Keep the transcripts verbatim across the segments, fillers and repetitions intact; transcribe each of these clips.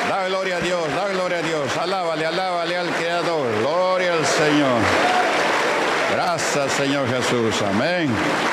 Da gloria a Dios, da gloria a Dios. Alábale, alábale al Creador. Gloria al Señor. Gracias, Señor Jesús. Amén.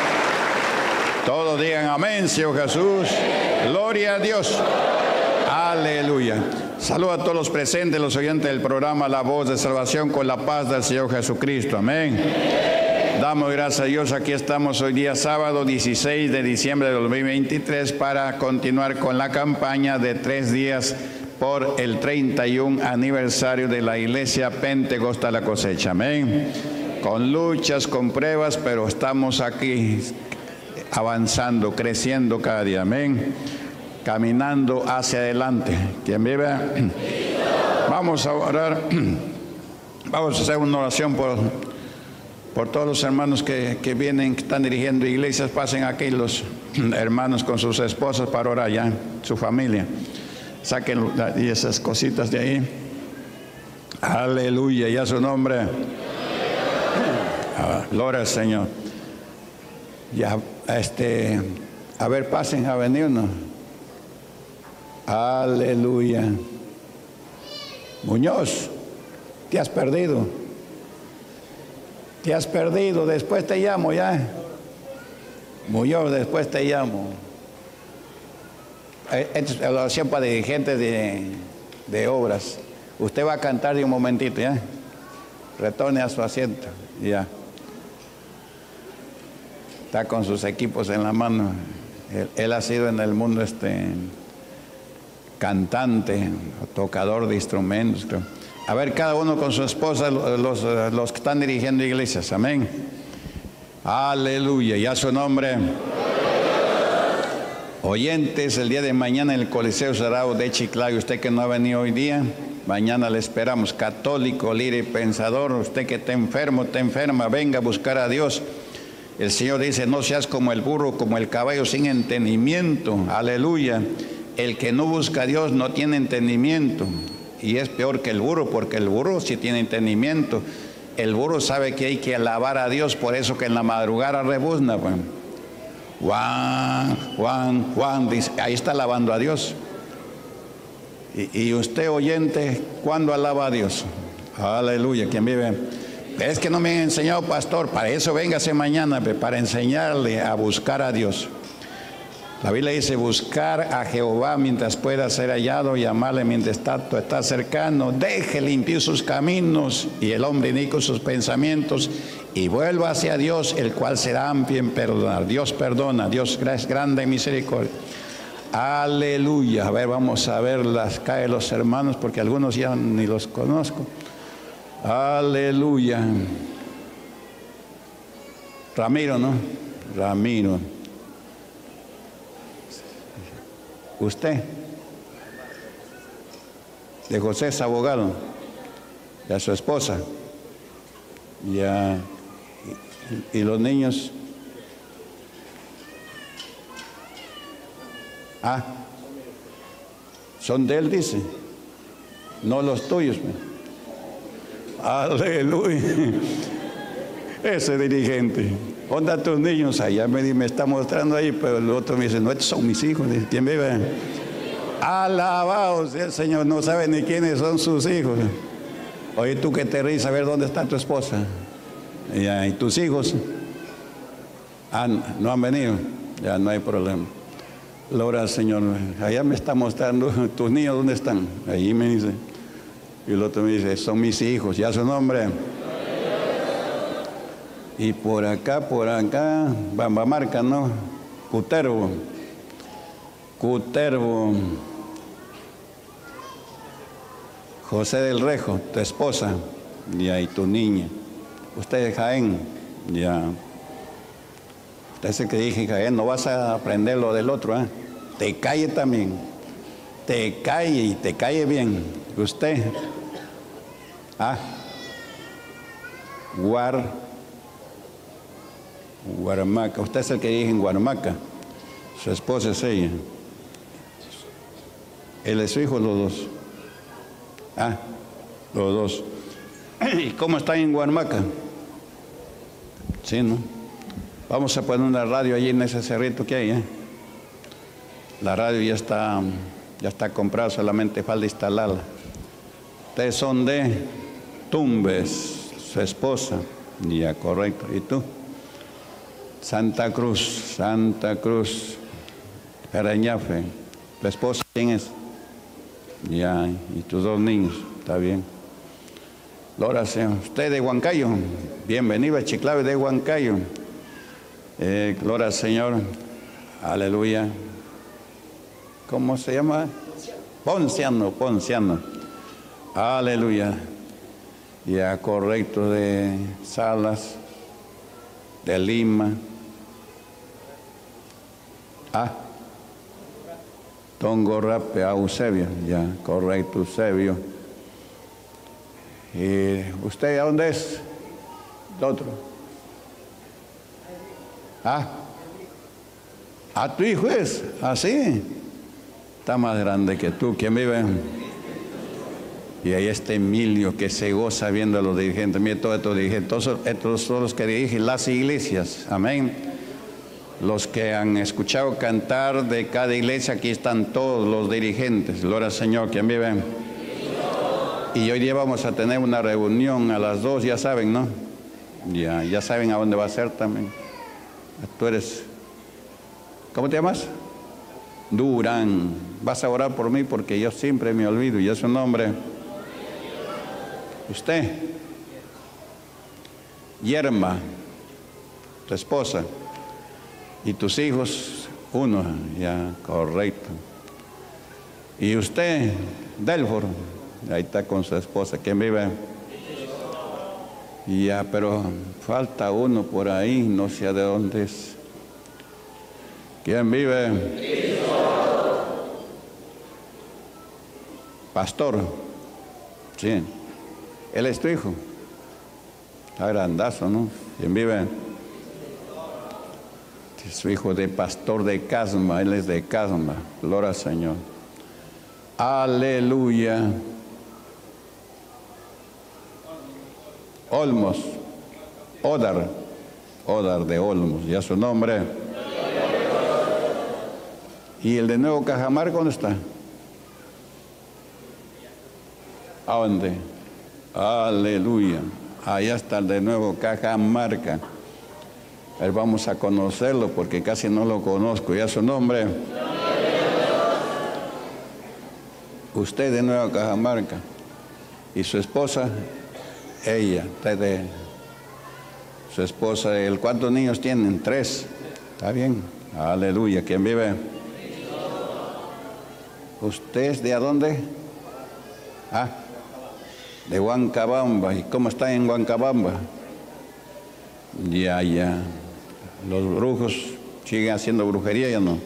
Todos digan amén, Señor Jesús. Gloria a Dios. Aleluya. Saludo a todos los presentes, los oyentes del programa La Voz de Salvación, con la paz del Señor Jesucristo. Amén. Damos gracias a Dios. Aquí estamos hoy día sábado dieciséis de diciembre de dos mil veintitrés para continuar con la campaña de tres días por el treinta y un aniversario de la Iglesia Pentecostal La Cosecha. Amén. Con luchas, con pruebas, pero estamos aquí avanzando, creciendo cada día. Amén. Caminando hacia adelante. ¿Quién vive? Vamos a orar. Vamos a hacer una oración por, por todos los hermanos que, que vienen, que están dirigiendo iglesias. Pasen aquí los hermanos con sus esposas para orar ya, su familia. Saquen esas cositas de ahí. Aleluya, y a su nombre. Ah, gloria al Señor. Ya, este, a ver, pasen a venirnos. Aleluya. Muñoz, te has perdido. Te has perdido, después te llamo ya. Muñoz, después te llamo. Esta es la oración para dirigentes de, de obras. Usted va a cantar de un momentito, ¿ya? Retorne a su asiento, ya. Está con sus equipos en la mano. Él, él ha sido en el mundo este cantante, tocador de instrumentos, creo. A ver, cada uno con su esposa, los, los que están dirigiendo iglesias. Amén. Aleluya. Y a su nombre. Oyentes, el día de mañana en el Coliseo Cerrado de Chiclayo. Usted que no ha venido hoy día, mañana le esperamos. Católico, líder y pensador. Usted que está enfermo, está enferma, venga a buscar a Dios. El Señor dice, no seas como el burro, como el caballo sin entendimiento. Aleluya. El que no busca a Dios no tiene entendimiento. Y es peor que el burro, porque el burro sí tiene entendimiento. El burro sabe que hay que alabar a Dios, por eso que en la madrugada rebuzna. Pues. Juan, Juan, Juan, dice, ahí está alabando a Dios. Y, y usted, oyente, ¿cuándo alaba a Dios? Aleluya, ¿quién vive? Es que no me han enseñado, pastor. Para eso véngase mañana, para enseñarle a buscar a Dios. La Biblia dice, buscar a Jehová mientras pueda ser hallado, y amarle mientras está, está cercano. Deje limpiar sus caminos y el hombre inico sus pensamientos, y vuelva hacia Dios, el cual será amplio en perdonar. Dios perdona, Dios es grande en misericordia. Aleluya. A ver, vamos a ver las cae los hermanos, porque algunos ya ni los conozco. Aleluya. Ramiro, ¿no? Ramiro. Usted, de José es abogado, y a su esposa, y, a, y, y los niños. Ah, son de él, dice, no los tuyos. Aleluya. Ese dirigente. ¿Dónde están tus niños? Allá me, me está mostrando ahí, pero el otro me dice, no, estos son mis hijos. ¿Quién vive? Alabados, el Señor no sabe ni quiénes son sus hijos. Oye, tú que te ríes, a ver dónde está tu esposa. Y, y tus hijos. Ah, no han venido. Ya no hay problema. Gloria al Señor. Allá me está mostrando, tus niños, ¿dónde están? Allí me dice. Y el otro me dice, son mis hijos. ¿Ya su nombre? Y por acá, por acá, Bambamarca, ¿no? Cutervo. Cutervo. José del Rejo, tu esposa. Ya, y tu niña. Usted es Jaén. Ya. Usted es el que dije, Jaén, no vas a aprender lo del otro, ¿eh? Te calle también. Te calle y te calle bien. Usted. Ah. Guar. Guaramaca, usted es el que dije en Guaramaca, su esposa es ella, él es su hijo, los dos. Ah, los dos. ¿Y cómo están en Guaramaca? Sí, ¿no? Vamos a poner una radio allí en ese cerrito que hay, ¿eh? La radio ya está Ya está comprado, solamente falta instalarla. Ustedes son de Tumbes, su esposa. Ya, correcto. ¿Y tú? Santa Cruz, Santa Cruz, Carañafe. ¿Tu esposa quién es? Ya, y tus dos niños, está bien. Gloria al Señor. Usted de Huancayo, bienvenido a Chiclayo de Huancayo. Eh, gloria al Señor, aleluya. ¿Cómo se llama? Ponciano, Ponciano. Aleluya. Ya, correcto, de Salas, de Lima. Ah, Tongorrape, a Eusebio, ya, correcto, Eusebio. ¿Y usted a dónde es? ¿El otro? Ah, a tu hijo es, así. Está más grande que tú. ¿Quién vive? Y ahí está Emilio, que se goza viendo a los dirigentes. Mire, todos estos dirigentes, todos estos son los que dirigen las iglesias. Amén. Los que han escuchado cantar de cada iglesia, aquí están todos los dirigentes. Gloria al Señor. ¿Quién vive? Y hoy día vamos a tener una reunión a las dos, ya saben, ¿no? Ya, ya saben a dónde va a ser también. Tú eres, ¿cómo te llamas? Durán. Vas a orar por mí porque yo siempre me olvido. ¿Y es su nombre? Usted. Yerma, tu esposa. Y tus hijos, uno. Ya, correcto. Y usted, Delfor. Ahí está con su esposa. ¿Quién vive? Ya, pero falta uno por ahí, no sé de dónde es. ¿Quién vive? Pastor. Sí. Él es tu hijo. Está grandazo, ¿no? ¿Quién vive? Es su hijo de pastor de Casma. Él es de Casma. Gloria al Señor. Aleluya. Olmos, Odar, Odar de Olmos, ya su nombre. ¿Y el de Nuevo Cajamarca dónde está? ¿A dónde? Aleluya. Allá está el de Nuevo Cajamarca. A ver, vamos a conocerlo porque casi no lo conozco. ¿Ya su nombre? Usted de Nueva Cajamarca. ¿Y su esposa? Ella, de su esposa. ¿El cuántos niños tienen? Tres. ¿Está bien? Aleluya. ¿Quién vive? ¿Usted es de a dónde? Ah, de Huancabamba. ¿Y cómo está en Huancabamba? Ya, ya. Los brujos siguen haciendo brujería, ya no.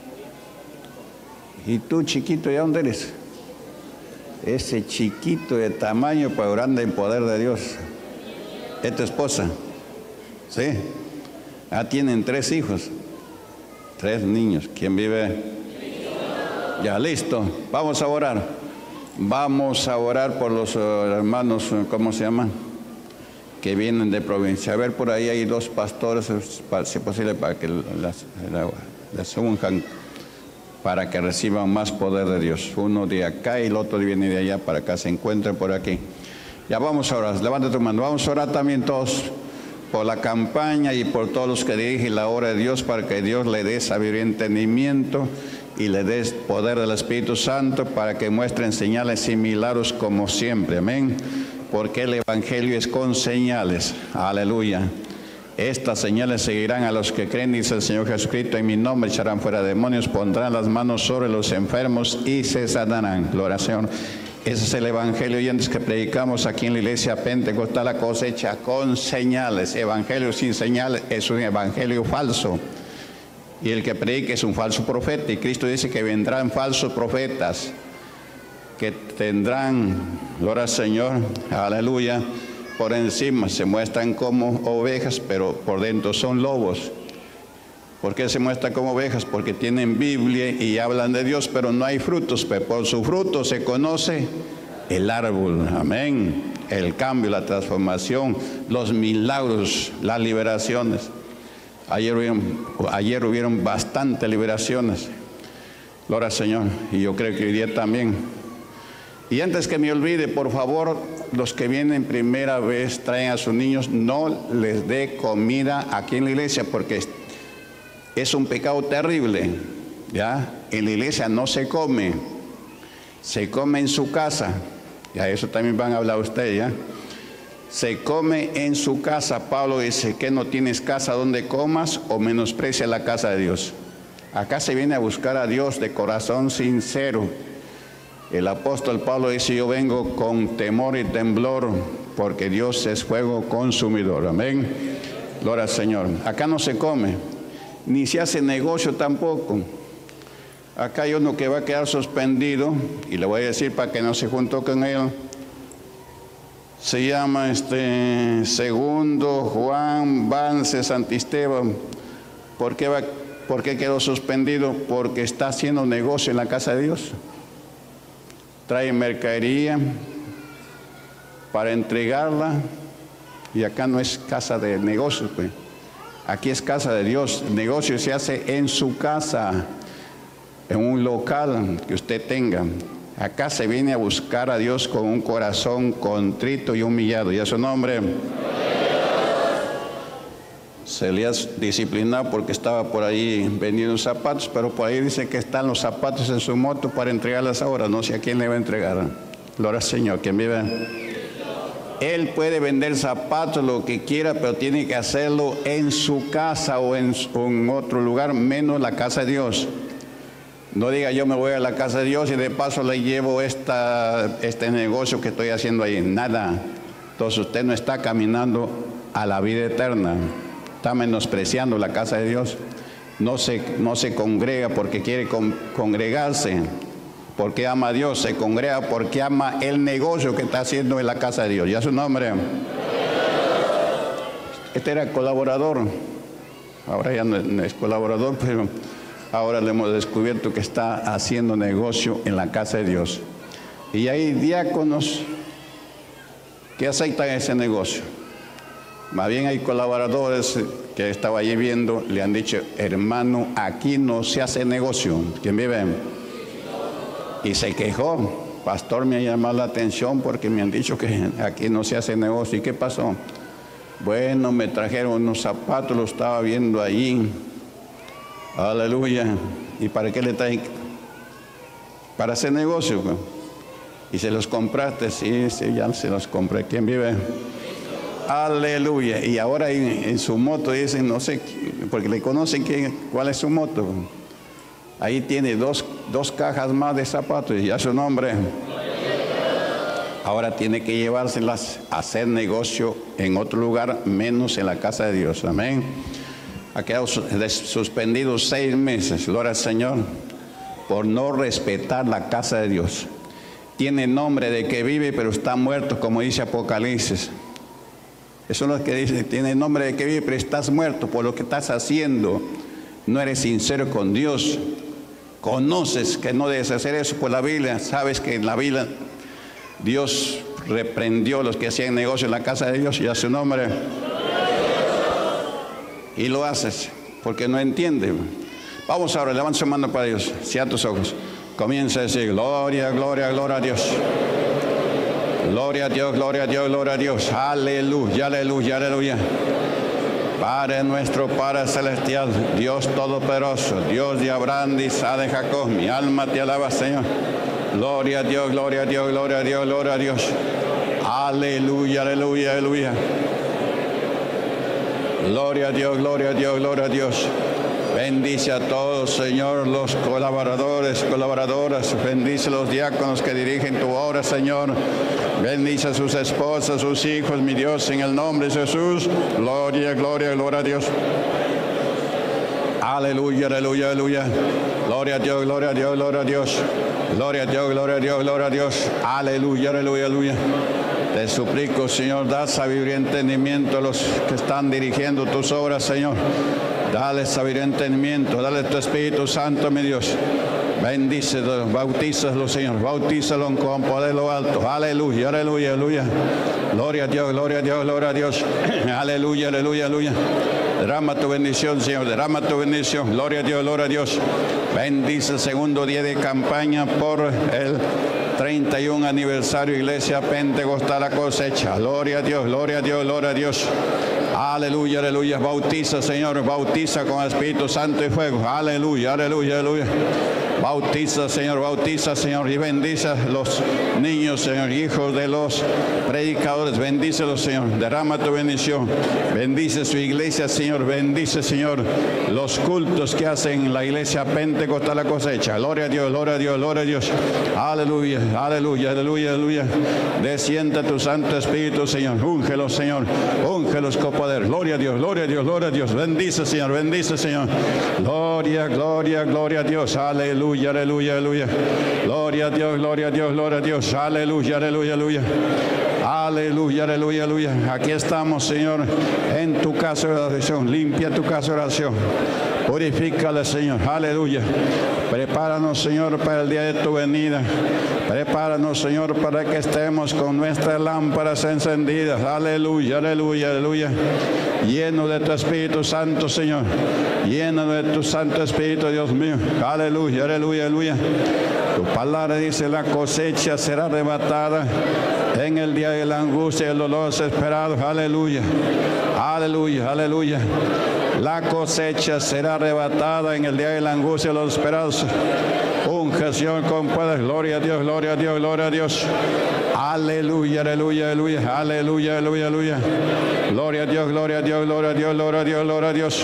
¿Y tú, chiquito, ya dónde eres? Ese chiquito de tamaño, pero grande en poder de Dios. ¿Es tu esposa? ¿Sí? Ah, tienen tres hijos. Tres niños. ¿Quién vive? Ya, listo. Vamos a orar. Vamos a orar por los uh, hermanos, ¿cómo se llaman? Que vienen de provincia. A ver, por ahí hay dos pastores, si es posible, para que las, las unjan, para que reciban más poder de Dios. Uno de acá y el otro viene de allá, para acá, se encuentren por aquí. Ya vamos a orar, levanta tu mano. Vamos a orar también todos por la campaña y por todos los que dirigen la obra de Dios, para que Dios le dé sabiduría y entendimiento y le dé poder del Espíritu Santo, para que muestren señales y milagros como siempre. Amén. Porque el Evangelio es con señales. Aleluya. Estas señales seguirán a los que creen, dice el Señor Jesucristo, en mi nombre echarán fuera demonios, pondrán las manos sobre los enfermos y se sanarán. Gloria al Señor. Ese es el Evangelio, oyentes, que predicamos aquí en la iglesia Pentecostal, la cosecha con señales. Evangelio sin señales es un evangelio falso. Y el que predica es un falso profeta. Y Cristo dice que vendrán falsos profetas, que tendrán, gloria al Señor, aleluya, por encima se muestran como ovejas, pero por dentro son lobos. ¿Por qué se muestran como ovejas? Porque tienen Biblia y hablan de Dios, pero no hay frutos. Pero por su fruto se conoce el árbol. Amén. El cambio, la transformación, los milagros, las liberaciones. Ayer hubieron, ayer hubieron bastantes liberaciones. Gloria al Señor. Y yo creo que hoy día también. Y antes que me olvide, por favor, los que vienen primera vez, traen a sus niños, no les dé comida aquí en la iglesia, porque es un pecado terrible, ¿ya? En la iglesia no se come, se come en su casa. Ya eso también van a hablar ustedes, ¿ya? Se come en su casa. Pablo dice que no tienes casa donde comas o menosprecia la casa de Dios. Acá se viene a buscar a Dios de corazón sincero. El apóstol Pablo dice, yo vengo con temor y temblor, porque Dios es fuego consumidor. Amén. Gloria al Señor. Acá no se come, ni se hace negocio tampoco. Acá hay uno que va a quedar suspendido, y le voy a decir para que no se juntó con él. Se llama este Segundo Juan Vance Santisteban. ¿Por qué va, por qué quedó suspendido? Porque está haciendo negocio en la casa de Dios. Trae mercadería para entregarla, y acá no es casa de negocios, pues. Aquí es casa de Dios. El negocio se hace en su casa, en un local que usted tenga. Acá se viene a buscar a Dios con un corazón contrito y humillado. Y a su nombre. Se le ha disciplinado porque estaba por ahí vendiendo zapatos, pero por ahí dice que están los zapatos en su moto para entregarlas ahora. No sé a quién le va a entregar. Gloria al Señor, quien vive. Él puede vender zapatos, lo que quiera, pero tiene que hacerlo en su casa o en, o en otro lugar, menos la casa de Dios. No diga yo me voy a la casa de Dios y de paso le llevo esta, este negocio que estoy haciendo ahí. Nada. Entonces usted no está caminando a la vida eterna. Está menospreciando la casa de Dios. No se, no se congrega porque quiere con, congregarse, porque ama a Dios. Se congrega porque ama el negocio que está haciendo en la casa de Dios. ¿Ya su nombre? Este era colaborador. Ahora ya no es colaborador, pero ahora le hemos descubierto que está haciendo negocio en la casa de Dios. Y hay diáconos que aceitan ese negocio. Más bien hay colaboradores que estaba allí viendo, le han dicho, hermano, aquí no se hace negocio. ¿Quién vive? Y se quejó. Pastor, me ha llamado la atención porque me han dicho que aquí no se hace negocio. ¿Y qué pasó? Bueno, me trajeron unos zapatos, los estaba viendo allí. Aleluya. ¿Y para qué le traen? Para hacer negocio. ¿Y se los compraste? Sí, sí, ya se los compré. ¿Quién vive? Aleluya. Y ahora en, en su moto dicen, no sé, porque le conocen quién, cuál es su moto. Ahí tiene dos, dos cajas más de zapatos y ya su nombre. Ahora tiene que llevárselas a hacer negocio en otro lugar, menos en la casa de Dios. Amén. Ha quedado suspendido seis meses, gloria al Señor, por no respetar la casa de Dios. Tiene nombre de que vive, pero está muerto, como dice Apocalipsis. Eso es lo que dice, tiene nombre de que vive, pero estás muerto por lo que estás haciendo. No eres sincero con Dios. Conoces que no debes hacer eso por la Biblia. Sabes que en la Biblia Dios reprendió a los que hacían negocio en la casa de Dios y a su nombre. Y lo haces porque no entiende. Vamos ahora, levanta su mano para Dios. Cierra tus ojos. Comienza a decir, gloria, gloria, gloria a Dios. Gloria a Dios, gloria a Dios, gloria a Dios. Aleluya, aleluya, aleluya. Padre nuestro, Padre celestial, Dios todopoderoso, Dios de Abraham, de Isaac, de Jacob, mi alma te alaba, Señor. Gloria a Dios, gloria a Dios, gloria a Dios, gloria a Dios. Aleluya, aleluya, aleluya. Gloria a Dios, gloria a Dios, gloria a Dios. Bendice a todos, Señor, los colaboradores, colaboradoras. Bendice a los diáconos que dirigen tu obra, Señor. Bendice a sus esposas, sus hijos, mi Dios, en el nombre de Jesús. Gloria, gloria, gloria a Dios. Aleluya, aleluya, aleluya. Gloria a Dios, gloria a Dios, gloria a Dios. Gloria a Dios, gloria a Dios, gloria a Dios. Aleluya, aleluya, aleluya. Te suplico, Señor, da sabiduría y entendimiento a los que están dirigiendo tus obras, Señor. Dale sabiduría y entendimiento, dale tu Espíritu Santo, mi Dios. Bendícelos, bautízalos, Señor, bautízalos con poder lo alto. Aleluya, aleluya, aleluya. Gloria a Dios, gloria a Dios, gloria a Dios. Aleluya, aleluya, aleluya. Derrama tu bendición, Señor. Derrama tu bendición. Gloria a Dios, gloria a Dios. Bendice el segundo día de campaña por el treinta y un aniversario Iglesia Pentecostal La Cosecha. Gloria a Dios, gloria a Dios, gloria a Dios. Aleluya, aleluya. Bautiza, Señor. Bautiza con Espíritu Santo y fuego. Aleluya, aleluya, aleluya. Bautiza, Señor, bautiza, Señor, y bendice a los niños, Señor, hijos de los predicadores. Bendícelos, Señor. Derrama tu bendición. Bendice su iglesia, Señor. Bendice, Señor, los cultos que hacen en la Iglesia Pentecostal La Cosecha. Gloria a Dios, gloria a Dios, gloria a Dios. Aleluya, aleluya, aleluya, aleluya. Descienda tu Santo Espíritu, Señor. Úngelos, Señor. Úngelos con poder. Gloria a Dios, gloria a Dios, gloria a Dios. Bendice, Señor, bendice, Señor. Gloria, gloria, gloria a Dios. Aleluya. Aleluya, aleluya, aleluya. Gloria a Dios, gloria a Dios, gloria a Dios. Aleluya, aleluya, aleluya. Aleluya, aleluya, aleluya. Aquí estamos, Señor, en tu casa de oración. Limpia tu casa de oración. Purifícala, Señor. Aleluya. Prepáranos, Señor, para el día de tu venida. Prepáranos, Señor, para que estemos con nuestras lámparas encendidas. Aleluya, aleluya, aleluya. Lleno de tu Espíritu Santo, Señor. Lleno de tu Santo Espíritu, Dios mío. Aleluya, aleluya, aleluya. Tu palabra dice: la cosecha será arrebatada en el día de la angustia y el dolor desesperado. Aleluya, aleluya, aleluya. La cosecha será arrebatada en el día de la angustia y los esperados. Unge, Señor, con poder. Gloria a Dios, gloria a Dios, gloria a Dios. Aleluya, aleluya, aleluya, aleluya, aleluya, aleluya. Gloria a Dios, gloria a Dios, gloria a Dios, gloria a Dios, gloria a Dios.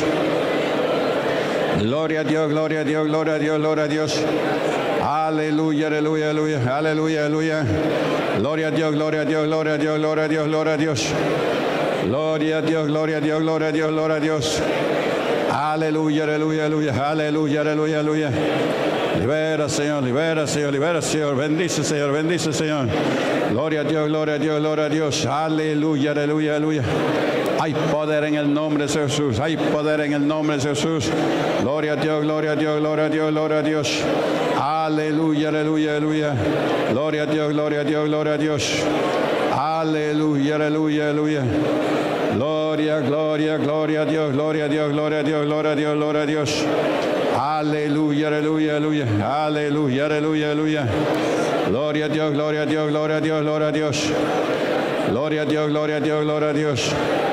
Gloria a Dios, gloria a Dios, gloria a Dios, gloria a Dios. Aleluya, aleluya, aleluya, aleluya, aleluya. Gloria a Dios, gloria a Dios, gloria a Dios, gloria a Dios, gloria a Dios. Gloria a Dios, gloria a Dios, gloria a Dios, gloria a Dios. Aleluya, aleluya, aleluya, aleluya, aleluya, aleluya. Libera, Señor, libera, Señor, libera, Señor. Bendice, Señor, bendice, Señor. Gloria a Dios, gloria a Dios, gloria a Dios. Aleluya, aleluya, aleluya. Hay poder en el nombre de Jesús. Hay poder en el nombre de Jesús. Gloria a Dios, gloria a Dios, gloria a Dios, gloria a Dios. Aleluya, aleluya, aleluya. Gloria a Dios, gloria a Dios, gloria a Dios. Aleluya, aleluya, aleluya. Gloria, gloria, gloria a Dios, gloria a Dios, gloria a Dios, gloria a Dios, gloria a Dios. Aleluya, aleluya, aleluya. Aleluya, aleluya, aleluya. Gloria a Dios, gloria a Dios, gloria a Dios, gloria a Dios. Gloria a Dios, gloria a Dios, gloria a Dios.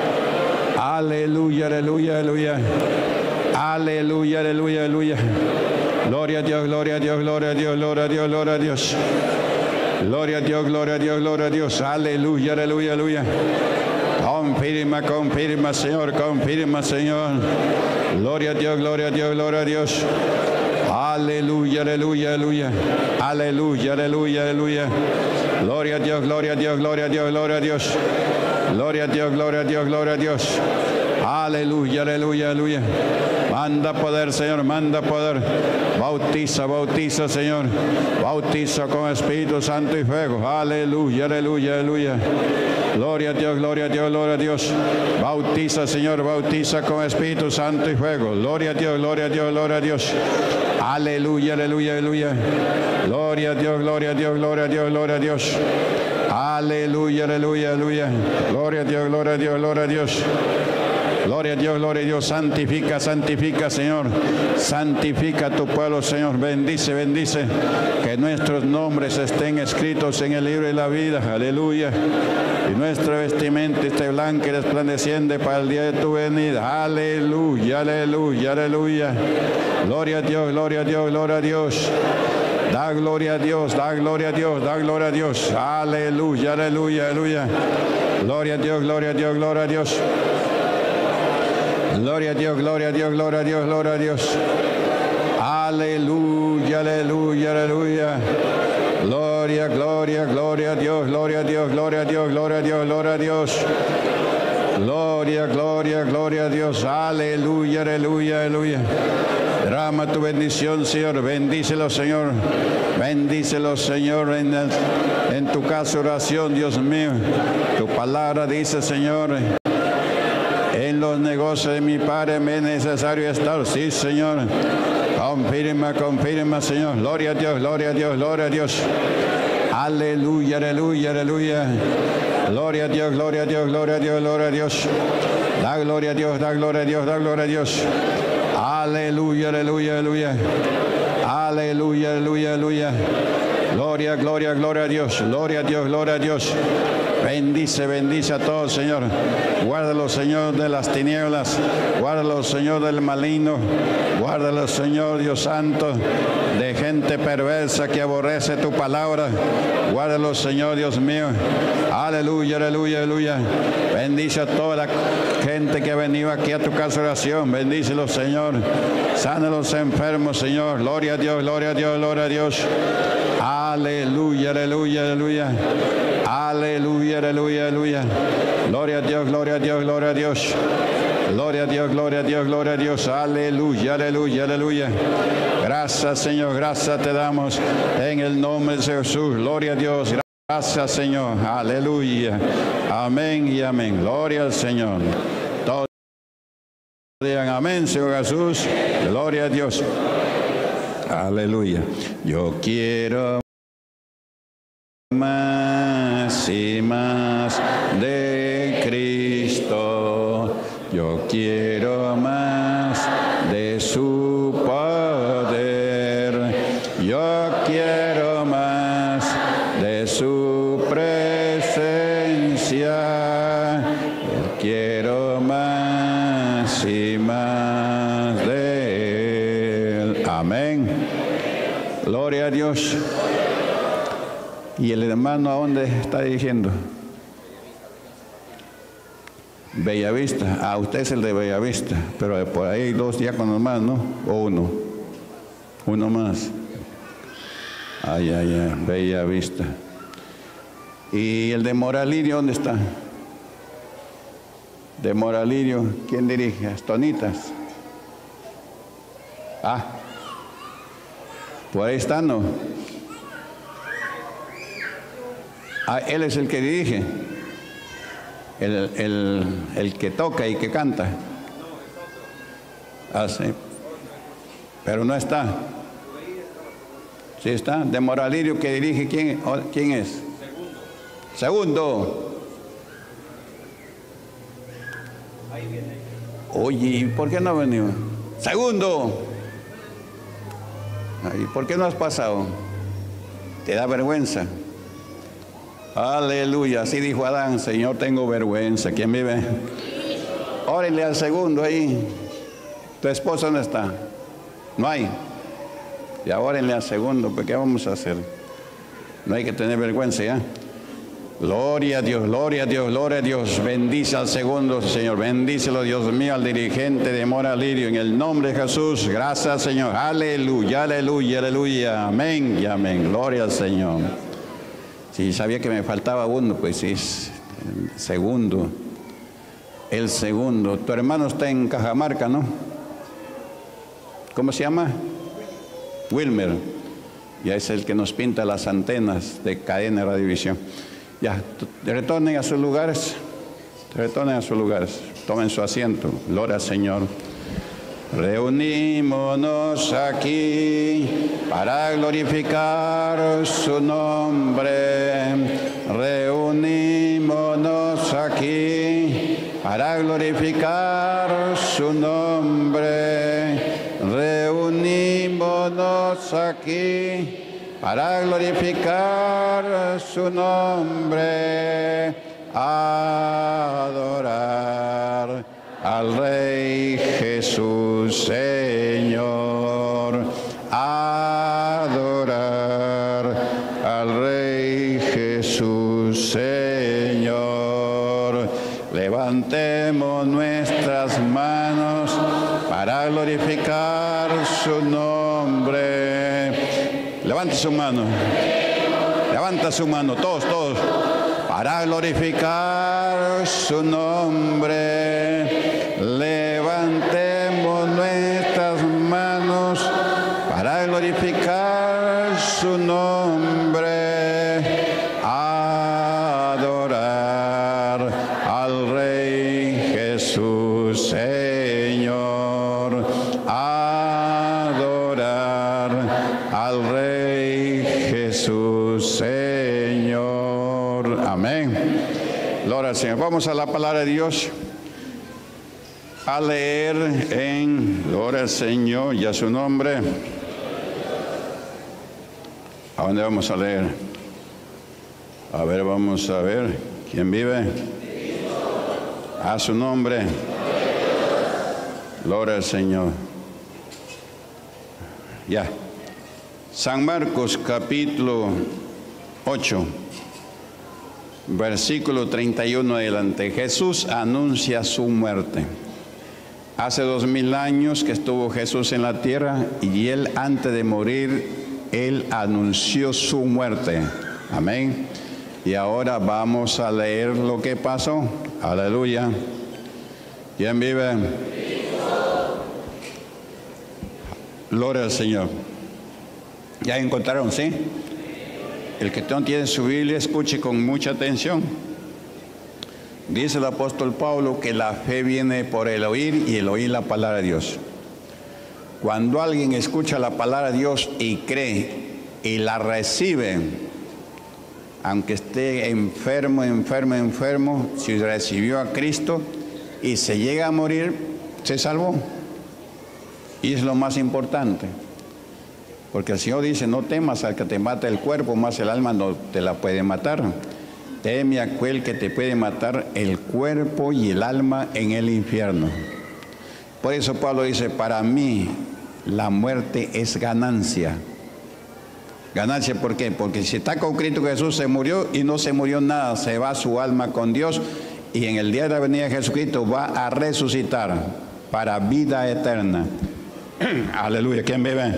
Aleluya, aleluya, aleluya. Aleluya, aleluya, aleluya. Gloria a Dios, gloria a Dios, gloria a Dios, gloria a Dios, gloria a Dios. Gloria a Dios, gloria a Dios, gloria a Dios. Aleluya, aleluya, aleluya. Confirma, confirma, Señor, confirma, Señor. Gloria a Dios, gloria a Dios, gloria a Dios. Aleluya, aleluya, aleluya. Aleluya, aleluya, aleluya. Gloria a Dios, gloria a Dios, gloria a Dios, gloria a Dios. Gloria a Dios, gloria a Dios, gloria a Dios. Aleluya, aleluya, aleluya. Manda poder, Señor, manda poder. Bautiza, bautiza, Señor. Bautiza con Espíritu Santo y fuego. Aleluya, aleluya, aleluya. Gloria a Dios, gloria a Dios, gloria a Dios. Bautiza, Señor, bautiza con Espíritu Santo y fuego. Gloria a Dios, gloria a Dios, gloria a Dios. Aleluya, aleluya, aleluya. Gloria a Dios, gloria a Dios, gloria a Dios, gloria a Dios. Aleluya, aleluya, aleluya. Gloria a Dios, gloria a Dios, gloria a Dios. Gloria a Dios, gloria a Dios. Santifica, santifica, Señor. Santifica a tu pueblo, Señor. Bendice, bendice. Que nuestros nombres estén escritos en el libro de la vida. Aleluya. Y nuestra vestimenta esté blanca y resplandeciente para el día de tu venida. Aleluya, aleluya, aleluya. Gloria a Dios, gloria a Dios, gloria a Dios. Da gloria a Dios, da gloria a Dios, da gloria a Dios. Aleluya, aleluya, aleluya. Gloria a Dios, gloria a Dios, gloria a Dios. Gloria a Dios, gloria a Dios, gloria a Dios, gloria a Dios. Aleluya, aleluya, aleluya. Gloria, gloria, gloria a Dios, gloria a Dios, gloria a Dios, gloria a Dios, gloria a Dios. Gloria, gloria, gloria a Dios. Aleluya, aleluya, aleluya. Derrama tu bendición, Señor. Bendícelo, Señor. Bendícelo, Señor, en, el, en tu casa oración, Dios mío. Tu palabra dice, Señor, en los negocios de mi Padre me es necesario estar. Sí, Señor. Confirma, confirma, Señor. Gloria a Dios, gloria a Dios, gloria a Dios. Aleluya, aleluya, aleluya. Gloria a Dios, gloria a Dios, gloria a Dios, gloria a Dios. Da gloria a Dios, da gloria a Dios, da gloria a Dios. Aleluya, aleluya, aleluya. Aleluya, aleluya, aleluya. Gloria, gloria, gloria a Dios. Gloria a Dios, gloria a Dios. Bendice, bendice a todos, Señor. Guárdalo, Señor, de las tinieblas. Guárdalo, Señor, del maligno. Guárdalo, Señor, Dios Santo, de gente perversa que aborrece tu palabra. Guárdalo, Señor, Dios mío. Aleluya, aleluya, aleluya. Bendice a toda la gente que ha venido aquí a tu casa de oración. Bendícelos, Señor. Sana a los enfermos, Señor. Gloria a Dios, gloria a Dios, gloria a Dios. Aleluya, aleluya, aleluya. Aleluya, aleluya, aleluya. Gloria a Dios, gloria a Dios, gloria a Dios. Gloria a Dios, gloria a Dios, gloria a Dios. Aleluya, aleluya, aleluya. Gracias, Señor, gracias te damos en el nombre de Jesús. Gloria a Dios. Gracias, Señor. Aleluya. Amén y amén. Gloria al Señor. Todos digan amén, Señor Jesús. Gloria a Dios. Aleluya. Yo quiero más y más de Cristo. Yo quiero más de su poder. Yo quiero más de su presencia. Yo quiero más y más de Él. Amén. Gloria a Dios. ¿Y el hermano a dónde está dirigiendo? Bellavista. Ah, usted es el de Bellavista, pero por ahí hay dos diáconos más, ¿no? O uno. Uno más. Ay, ay, ay, Bellavista. ¿Y el de Moralirio dónde está? De Moralirio, ¿quién dirige? Astonitas. Ah, por ahí está, ¿no? Ah, él es el que dirige, el, el, el que toca y que canta. Ah, sí. Pero no está. Sí está. De Moralirio que dirige, ¿quién, quién es? Segundo. Segundo. Oye, ¿y por qué no ha venido? Segundo. ¿Y por qué no has pasado? ¿Te da vergüenza? Aleluya, así dijo Adán: Señor, tengo vergüenza. ¿Quién vive? Órenle al segundo ahí. ¿Tu esposo no está? No hay. Ya órenle al segundo, pues ¿qué vamos a hacer? No hay que tener vergüenza, ¿ya? Gloria a Dios, gloria a Dios, gloria a Dios. Bendice al segundo, Señor. Bendícelo, Dios mío, al dirigente de Moralirio, en el nombre de Jesús. Gracias, Señor. Aleluya, aleluya, aleluya. Amén y amén. Gloria al Señor. Si sí, sabía que me faltaba uno, pues sí, el segundo. El segundo. Tu hermano está en Cajamarca, ¿no? ¿Cómo se llama? Wilmer. Ya es el que nos pinta las antenas de cadena de radiovisión. Ya, retornen a sus lugares. Retornen a sus lugares. Tomen su asiento. Gloria al Señor. Reunímonos aquí para glorificar su nombre. Reunímonos aquí para glorificar su nombre. Reunímonos aquí para glorificar su nombre. Adorar al Rey Jesús, Señor. Adorar al Rey Jesús, Señor. Levantemos nuestras manos para glorificar su nombre. Levante su mano. Levanta su mano, todos, todos. Para glorificar su nombre. Levantemos nuestras manos para glorificar su nombre. Adorar al Rey Jesús, Señor. Adorar al Rey Jesús, Señor. Amén. Gloria al Señor. Vamos a la palabra de Dios. a leer en Gloria al Señor y a su nombre. ¿A dónde vamos a leer? A ver, vamos a ver. ¿Quién vive? A su nombre. Gloria al Señor. Ya. San Marcos capítulo ocho, versículo treinta y uno adelante. Jesús anuncia su muerte. Hace dos mil años que estuvo Jesús en la tierra y él antes de morir, él anunció su muerte. Amén. Y ahora vamos a leer lo que pasó. Aleluya. ¿Quién vive? Gloria al Señor. ¿Ya encontraron, sí? El que no tiene su Biblia, escuche con mucha atención. Dice el apóstol Pablo que la fe viene por el oír y el oír la palabra de Dios. Cuando alguien escucha la palabra de Dios y cree y la recibe, aunque esté enfermo, enfermo, enfermo, si recibió a Cristo y se llega a morir, se salvó. Y es lo más importante. Porque el Señor dice, no temas al que te mata el cuerpo, más el alma no te la puede matar. Teme a aquel que te puede matar el cuerpo y el alma en el infierno. Por eso Pablo dice, para mí la muerte es ganancia. Ganancia, ¿por qué? Porque si está con Cristo Jesús se murió y no se murió nada, se va su alma con Dios y en el día de la venida de Jesucristo va a resucitar para vida eterna. Aleluya, ¿quién vive?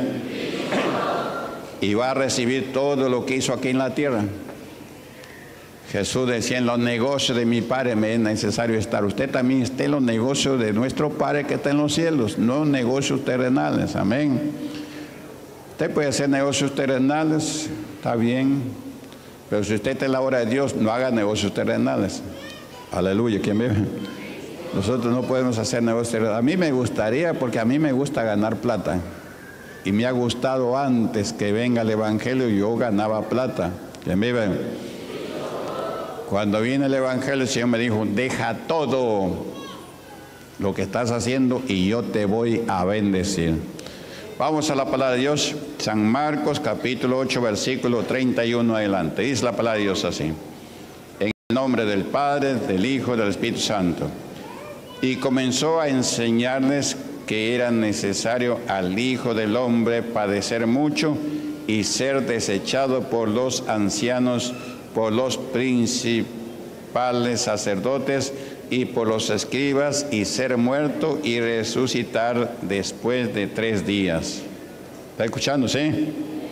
Y va a recibir todo lo que hizo aquí en la tierra. Jesús decía, en los negocios de mi Padre me es necesario estar. Usted también esté en los negocios de nuestro Padre que está en los cielos, no negocios terrenales. Amén. Usted puede hacer negocios terrenales, está bien, pero si usted está en la obra de Dios, no haga negocios terrenales. Aleluya, ¿quién vive? Nosotros no podemos hacer negocios terrenales. A mí me gustaría, porque a mí me gusta ganar plata. Y me ha gustado antes que venga el Evangelio, yo ganaba plata. ¿Quién vive? Cuando viene el Evangelio, el Señor me dijo, deja todo lo que estás haciendo y yo te voy a bendecir. Vamos a la palabra de Dios, San Marcos capítulo ocho, versículo treinta y uno adelante. Dice la palabra de Dios así. En el nombre del Padre, del Hijo y del Espíritu Santo. Y comenzó a enseñarles que era necesario al Hijo del Hombre padecer mucho y ser desechado por los ancianos, por los principales sacerdotes y por los escribas, y ser muerto y resucitar después de tres días. ¿Está escuchando, sí?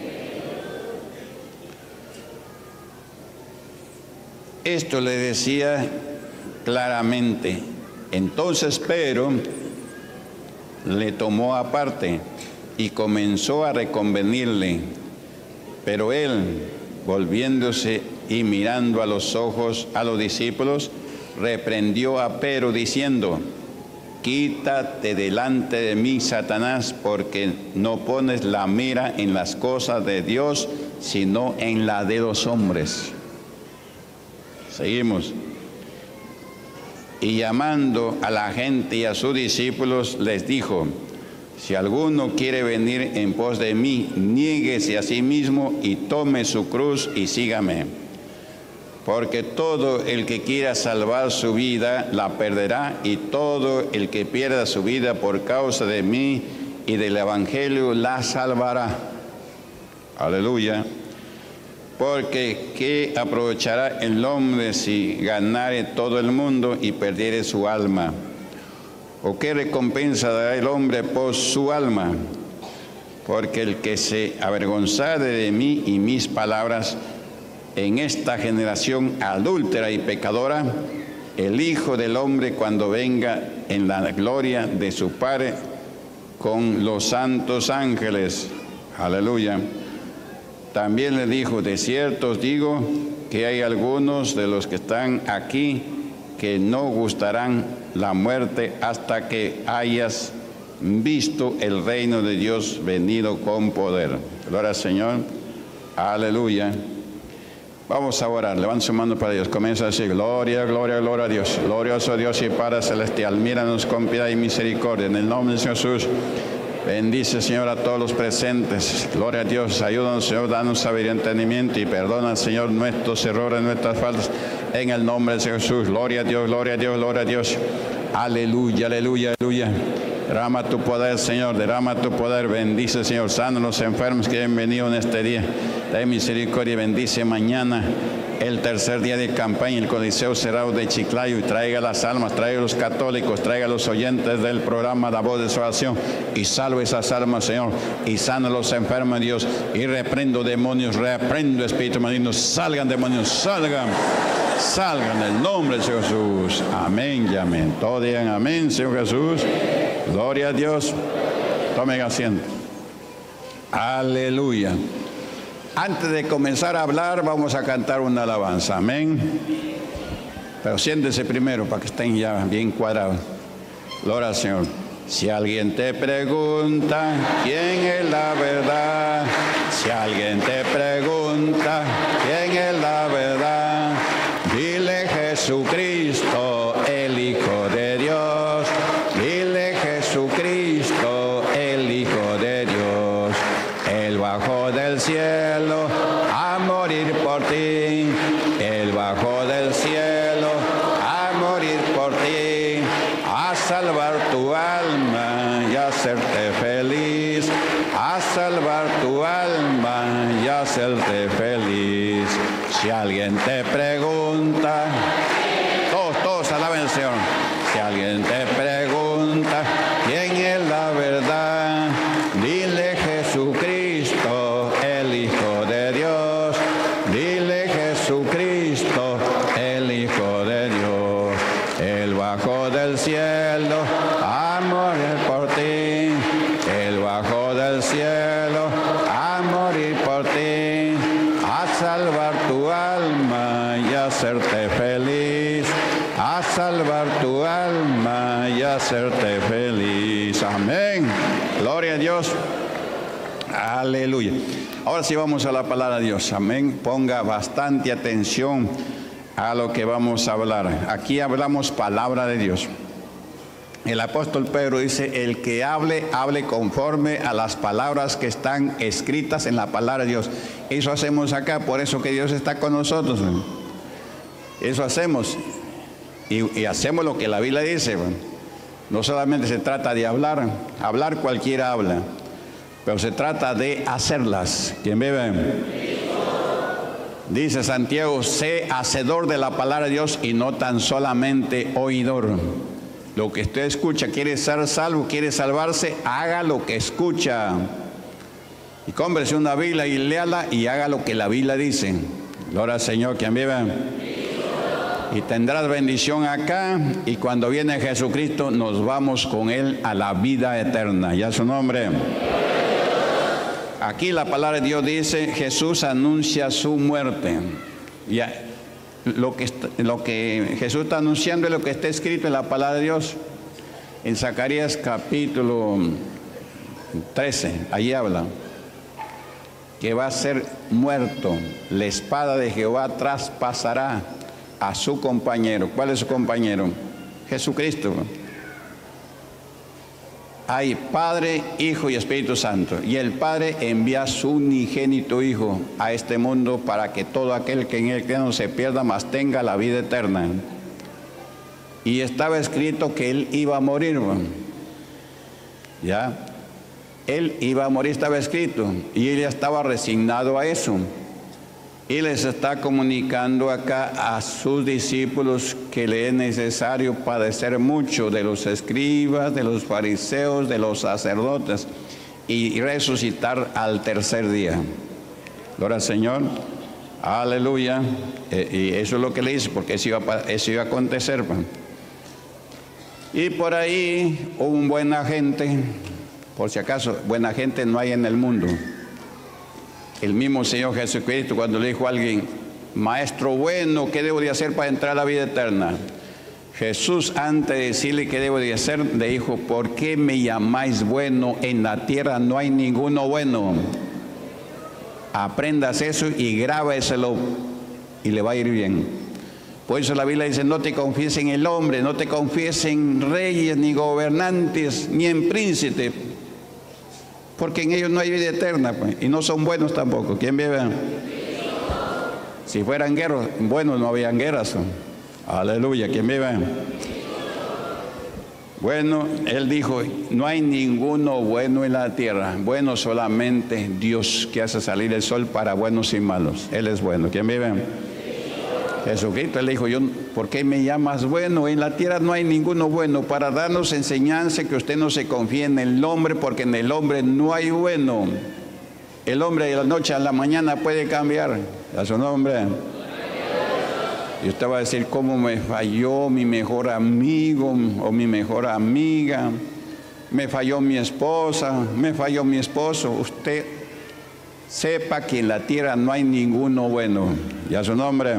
Esto le decía claramente. Entonces Pedro le tomó aparte y comenzó a reconvenirle, pero él, volviéndose y mirando a los ojos a los discípulos, reprendió a Pedro diciendo, quítate delante de mí, Satanás, porque no pones la mira en las cosas de Dios, sino en la de los hombres. Seguimos. Y llamando a la gente y a sus discípulos, les dijo, si alguno quiere venir en pos de mí, niéguese a sí mismo y tome su cruz y sígame. Porque todo el que quiera salvar su vida, la perderá, y todo el que pierda su vida por causa de mí y del Evangelio, la salvará. Aleluya. Porque ¿qué aprovechará el hombre si ganare todo el mundo y perdiere su alma? ¿O qué recompensa dará el hombre por su alma? Porque el que se avergonzare de mí y mis palabras en esta generación adúltera y pecadora, el Hijo del Hombre, cuando venga en la gloria de su Padre con los santos ángeles. Aleluya. También le dijo, de cierto os digo que hay algunos de los que están aquí que no gustarán la muerte hasta que hayas visto el reino de Dios venido con poder. Gloria al Señor. Aleluya. Vamos a orar, levanta su mano para Dios, comienza a decir, gloria, gloria, gloria a Dios, glorioso Dios y Padre Celestial, míranos con piedad y misericordia, en el nombre de Jesús, bendice Señor a todos los presentes, gloria a Dios, ayúdanos Señor, danos sabiduría y entendimiento y perdona Señor nuestros errores, nuestras faltas, en el nombre de Jesús, gloria a Dios, gloria a Dios, gloria a Dios, aleluya, aleluya, aleluya. Derrama tu poder, Señor, derrama tu poder, bendice, Señor, sana a los enfermos que han venido en este día, ten misericordia y bendice mañana, el tercer día de campaña, el Coliseo Cerrado de Chiclayo, y traiga las almas, traiga a los católicos, traiga a los oyentes del programa La Voz de Salvación, y salve esas almas, Señor, y sana a los enfermos, Dios, y reprendo demonios, reprendo espíritus malignos, salgan demonios, salgan, salgan en el nombre de Jesús, amén y amén, todos digan amén, Señor Jesús. Gloria a Dios. Tomen asiento. Aleluya. Antes de comenzar a hablar, vamos a cantar una alabanza. Amén. Pero siéntese primero para que estén ya bien cuadrados. Gloria al Señor. Si alguien te pregunta quién es la verdad, si alguien te pregunta quién es la verdad, dile Jesucristo, el Hijo de Dios. Dile Jesucristo, el Hijo de Dios. Él bajó del cielo a morir por ti. Él bajó del cielo a morir por ti, a salvar tu alma y hacerte feliz, a salvar tu alma y hacerte feliz. Si alguien te pregunta, todos, todos alaben al Señor. Si alguien te pregunta quién es la verdad, dile Jesucristo, el Hijo de Dios. Dile Jesucristo, el Hijo de Dios. Él bajó del cielo a morir por ti. Él bajó del cielo a morir por ti, a salvar tu alma y hacerte feliz, a salvar tu alma y hacerte feliz. Amén. Gloria a Dios. Aleluya. Ahora sí vamos a la palabra de Dios. Amén. Ponga bastante atención a lo que vamos a hablar. Aquí hablamos palabra de Dios. El apóstol Pedro dice, el que hable, hable conforme a las palabras que están escritas en la palabra de Dios. Eso hacemos acá, por eso que Dios está con nosotros. Eso hacemos. Y, y hacemos lo que la Biblia dice. No solamente se trata de hablar, hablar cualquiera habla, pero se trata de hacerlas. ¿Quién vive? Dice Santiago, sé hacedor de la palabra de Dios y no tan solamente oidor. Lo que usted escucha, quiere ser salvo, quiere salvarse, haga lo que escucha. Y cómprese una Biblia y léala y haga lo que la Biblia dice. Gloria al Señor, ¿quién vive? Y tendrás bendición acá, y cuando viene Jesucristo nos vamos con Él a la vida eterna. ¿Ya su nombre? Aquí la palabra de Dios dice, Jesús anuncia su muerte. Ya, lo que, lo que Jesús está anunciando es lo que está escrito en la palabra de Dios. En Zacarías capítulo trece, allí habla que va a ser muerto. La espada de Jehová traspasará a su compañero. ¿Cuál es su compañero? Jesucristo. Hay Padre, Hijo y Espíritu Santo. Y el Padre envía a su unigénito Hijo a este mundo para que todo aquel que en él cree no se pierda, mas tenga la vida eterna. Y estaba escrito que él iba a morir. ¿Ya? Él iba a morir, estaba escrito. Y él ya estaba resignado a eso. Y les está comunicando acá a sus discípulos que le es necesario padecer mucho de los escribas, de los fariseos, de los sacerdotes, y resucitar al tercer día. Gloria al Señor. Aleluya. Eh, y eso es lo que le dice, porque eso iba, eso iba a acontecer. Y por ahí hubo un buena gente, por si acaso, buena gente no hay en el mundo. El mismo Señor Jesucristo, cuando le dijo a alguien, maestro bueno, ¿qué debo de hacer para entrar a la vida eterna? Jesús, antes de decirle qué debo de hacer, le dijo, ¿por qué me llamáis bueno? En la tierra no hay ninguno bueno. Aprendas eso y grábeselo y le va a ir bien. Por eso la Biblia dice, no te confíes en el hombre, no te confíes en reyes, ni gobernantes, ni en príncipes, porque en ellos no hay vida eterna, pues, y no son buenos tampoco. ¿Quién vive? Si fueran guerras, buenos no habían guerras. Aleluya. ¿Quién vive? Bueno, él dijo, no hay ninguno bueno en la tierra, bueno solamente Dios, que hace salir el sol para buenos y malos. Él es bueno. ¿Quién vive? Jesucristo. Él dijo, yo, ¿por qué me llamas bueno? En la tierra no hay ninguno bueno, para darnos enseñanza que usted no se confíe en el hombre, porque en el hombre no hay bueno. El hombre de la noche a la mañana puede cambiar. A su nombre. Y usted va a decir, ¿cómo me falló mi mejor amigo o mi mejor amiga? Me falló mi esposa, me falló mi esposo. Usted sepa que en la tierra no hay ninguno bueno. Y a su nombre.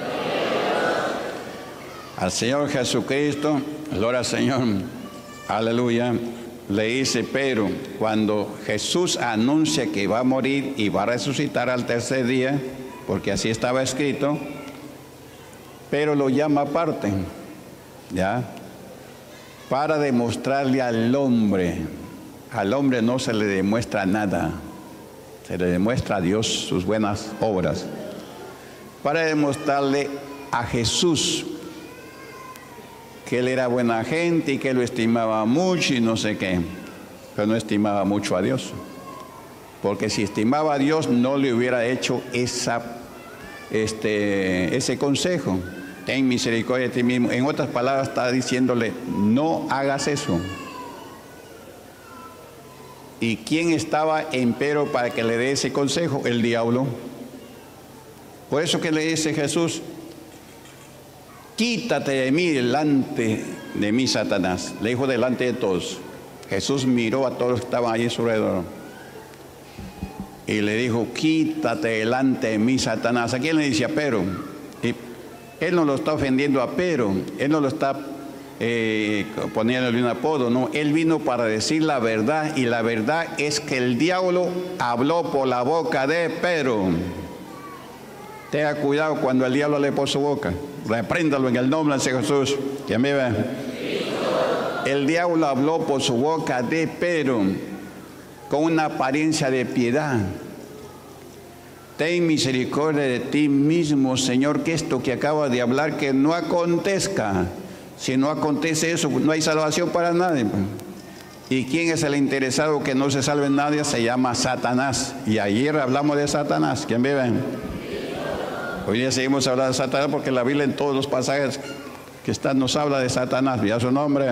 Al Señor Jesucristo, gloria al Señor, aleluya, le dice Pedro, cuando Jesús anuncia que va a morir y va a resucitar al tercer día, porque así estaba escrito, pero lo llama aparte, ¿ya? Para demostrarle al hombre, al hombre no se le demuestra nada, se le demuestra a Dios sus buenas obras, para demostrarle a Jesús que él era buena gente y que lo estimaba mucho y no sé qué, pero no estimaba mucho a Dios, porque si estimaba a Dios no le hubiera hecho esa, este, ese consejo. Ten misericordia de ti mismo. En otras palabras está diciéndole, no hagas eso. ¿Y quién estaba en Pedro para que le dé ese consejo? El diablo. Por eso que le dice Jesús, quítate de mí, delante de mí, Satanás. Le dijo delante de todos. Jesús miró a todos los que estaban allí a su alrededor y le dijo, quítate delante de mí, Satanás. ¿A quién le dice? A Pedro. Y él no lo está ofendiendo a Pedro, él no lo está eh, poniéndole un apodo, no. Él vino para decir la verdad, y la verdad es que el diablo habló por la boca de Pedro. Tenga cuidado cuando el diablo le por su boca. Repréndalo en el nombre de Jesús. ¿Quién vive? El diablo habló por su boca de Pedro con una apariencia de piedad. Ten misericordia de ti mismo, Señor, que esto que acaba de hablar, que no acontezca. Si no acontece eso, no hay salvación para nadie. ¿Y quién es el interesado que no se salve nadie? Se llama Satanás. Y ayer hablamos de Satanás. ¿Quién vive? Hoy día seguimos hablando de Satanás porque la Biblia en todos los pasajes que están nos habla de Satanás. ¿Ya su nombre?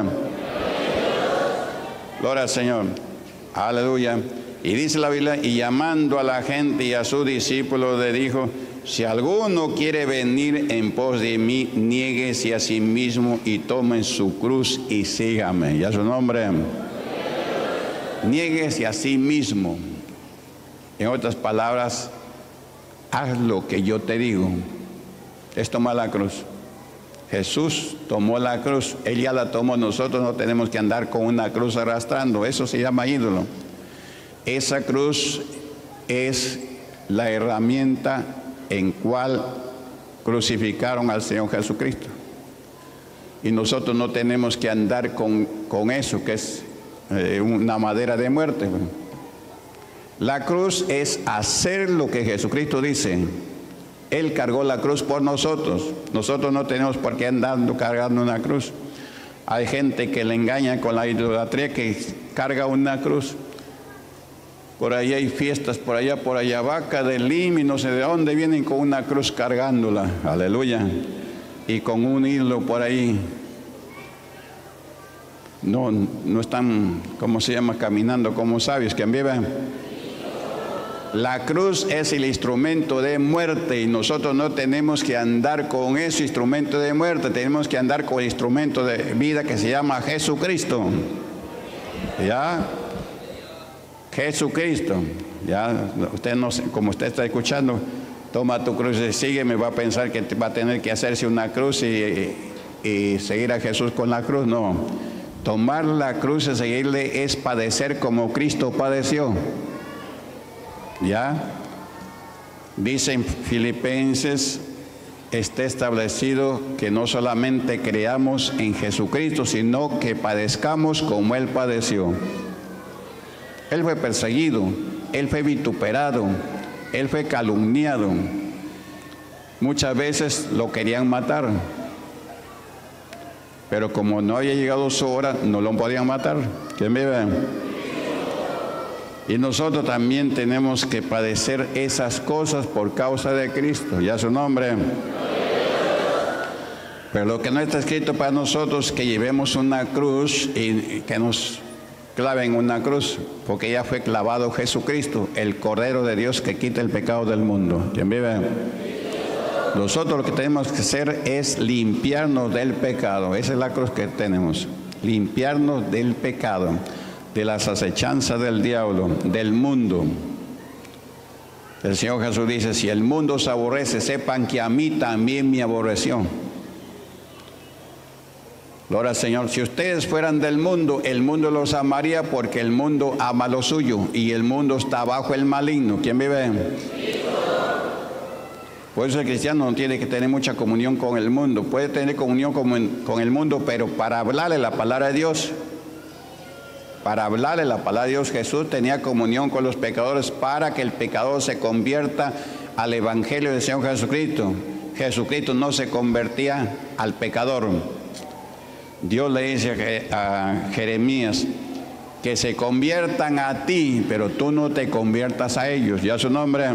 Gloria al Señor. Aleluya. Y dice la Biblia, y llamando a la gente y a sus discípulos le dijo, si alguno quiere venir en pos de mí, niéguese a sí mismo y tome su cruz y sígame. ¿Ya su nombre? Niéguese a sí mismo. En otras palabras, haz lo que yo te digo. Es tomar la cruz. Jesús tomó la cruz, Él ya la tomó, nosotros no tenemos que andar con una cruz arrastrando, eso se llama ídolo. Esa cruz es la herramienta en cual crucificaron al Señor Jesucristo. Y nosotros no tenemos que andar con, con eso, que es eh, una madera de muerte. La cruz es hacer lo que Jesucristo dice. Él cargó la cruz por nosotros. Nosotros no tenemos por qué andar cargando una cruz. Hay gente que le engaña con la idolatría, que carga una cruz. Por allá hay fiestas, por allá, por allá, Vaca del Lim y no sé de dónde vienen con una cruz cargándola. Aleluya. Y con un hilo por ahí. No, no están, ¿cómo se llama? Caminando como sabios. ¿Quién vive? La cruz es el instrumento de muerte y nosotros no tenemos que andar con ese instrumento de muerte, tenemos que andar con el instrumento de vida que se llama Jesucristo. ¿Ya? Jesucristo. Ya, usted no, como usted está escuchando, toma tu cruz y sígueme, va a pensar que va a tener que hacerse una cruz y, y, y seguir a Jesús con la cruz. No. Tomar la cruz y seguirle es padecer como Cristo padeció. ¿Ya? Dice en Filipenses esté establecido que no solamente creamos en Jesucristo, sino que padezcamos como Él padeció. Él fue perseguido, Él fue vituperado, Él fue calumniado. Muchas veces lo querían matar, pero como no había llegado su hora, no lo podían matar. ¿Quién me ve? Y nosotros también tenemos que padecer esas cosas por causa de Cristo, y a su nombre. Pero lo que no está escrito para nosotros es que llevemos una cruz y que nos claven una cruz, porque ya fue clavado Jesucristo, el Cordero de Dios que quita el pecado del mundo. ¿Quién vive? Nosotros lo que tenemos que hacer es limpiarnos del pecado. Esa es la cruz que tenemos. Limpiarnos del pecado, de las acechanzas del diablo, del mundo. El Señor Jesús dice, si el mundo os aborrece, sepan que a mí también me aborreció. Gloria al Señor. Si ustedes fueran del mundo, el mundo los amaría porque el mundo ama lo suyo y el mundo está bajo el maligno. ¿Quién vive? Por eso el cristiano no tiene que tener mucha comunión con el mundo. Puede tener comunión con el mundo, pero para hablarle la palabra de Dios, para hablarle la palabra de Dios, Jesús tenía comunión con los pecadores para que el pecador se convierta al evangelio del Señor Jesucristo. Jesucristo no se convertía al pecador. Dios le dice a Jeremías que se conviertan a ti, pero tú no te conviertas a ellos. ¿Ya su nombre?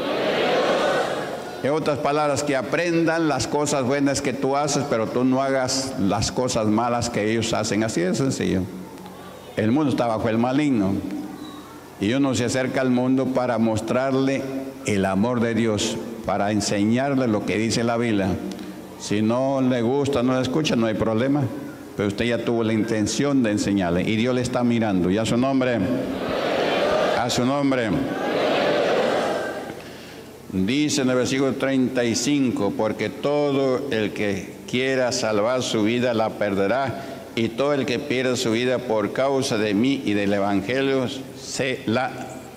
En otras palabras, que aprendan las cosas buenas que tú haces, pero tú no hagas las cosas malas que ellos hacen. Así de sencillo. El mundo está bajo el maligno y uno se acerca al mundo para mostrarle el amor de Dios, para enseñarle lo que dice la Biblia. Si no le gusta, no le escucha, no hay problema, pero usted ya tuvo la intención de enseñarle y Dios le está mirando. ¿Y a su nombre? A su nombre. Dice en el versículo treinta y cinco, porque todo el que quiera salvar su vida la perderá, y todo el que pierda su vida por causa de mí y del evangelio se la,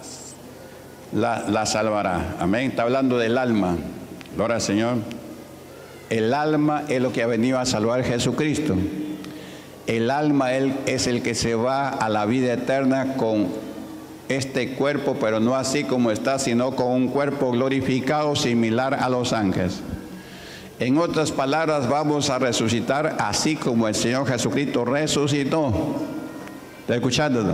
la, la salvará. Amén. Está hablando del alma. Gloria al Señor. El alma es lo que ha venido a salvar Jesucristo. El alma él, es el que se va a la vida eterna con este cuerpo, pero no así como está, sino con un cuerpo glorificado similar a los ángeles. En otras palabras, vamos a resucitar así como el Señor Jesucristo resucitó. ¿Está escuchando?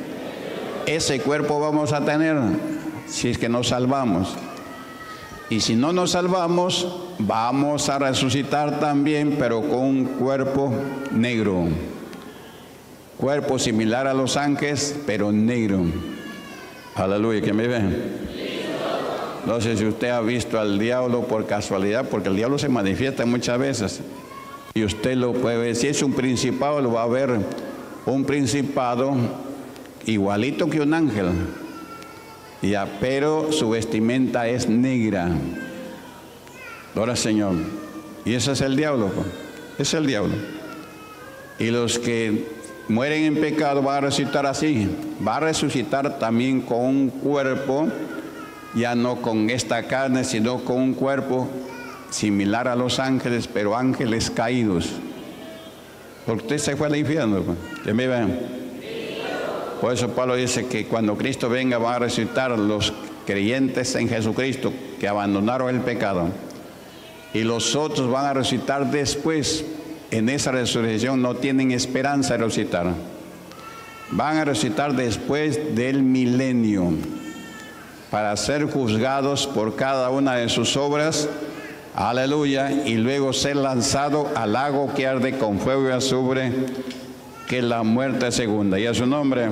Ese cuerpo vamos a tener si es que nos salvamos. Y si no nos salvamos, vamos a resucitar también, pero con un cuerpo negro. Cuerpo similar a los ángeles, pero negro. Aleluya, ¿quién me ve? No sé si usted ha visto al diablo por casualidad, porque el diablo se manifiesta muchas veces. Y usted lo puede ver. Si es un principado, lo va a ver un principado igualito que un ángel. Ya, pero su vestimenta es negra. Gloria al Señor. Y ese es el diablo. Es el diablo. Y los que mueren en pecado van a resucitar así. Va a resucitar también con un cuerpo, ya no con esta carne, sino con un cuerpo similar a los ángeles, pero ángeles caídos. Porque usted se fue al infierno. ¿Quién me ve? Por eso Pablo dice que cuando Cristo venga van a resucitar los creyentes en Jesucristo que abandonaron el pecado. Y los otros van a resucitar después. En esa resurrección no tienen esperanza de resucitar. Van a resucitar después del milenio para ser juzgados por cada una de sus obras. Aleluya. Y luego ser lanzado al lago que arde con fuego y azufre, que es la muerte segunda. Y a su nombre.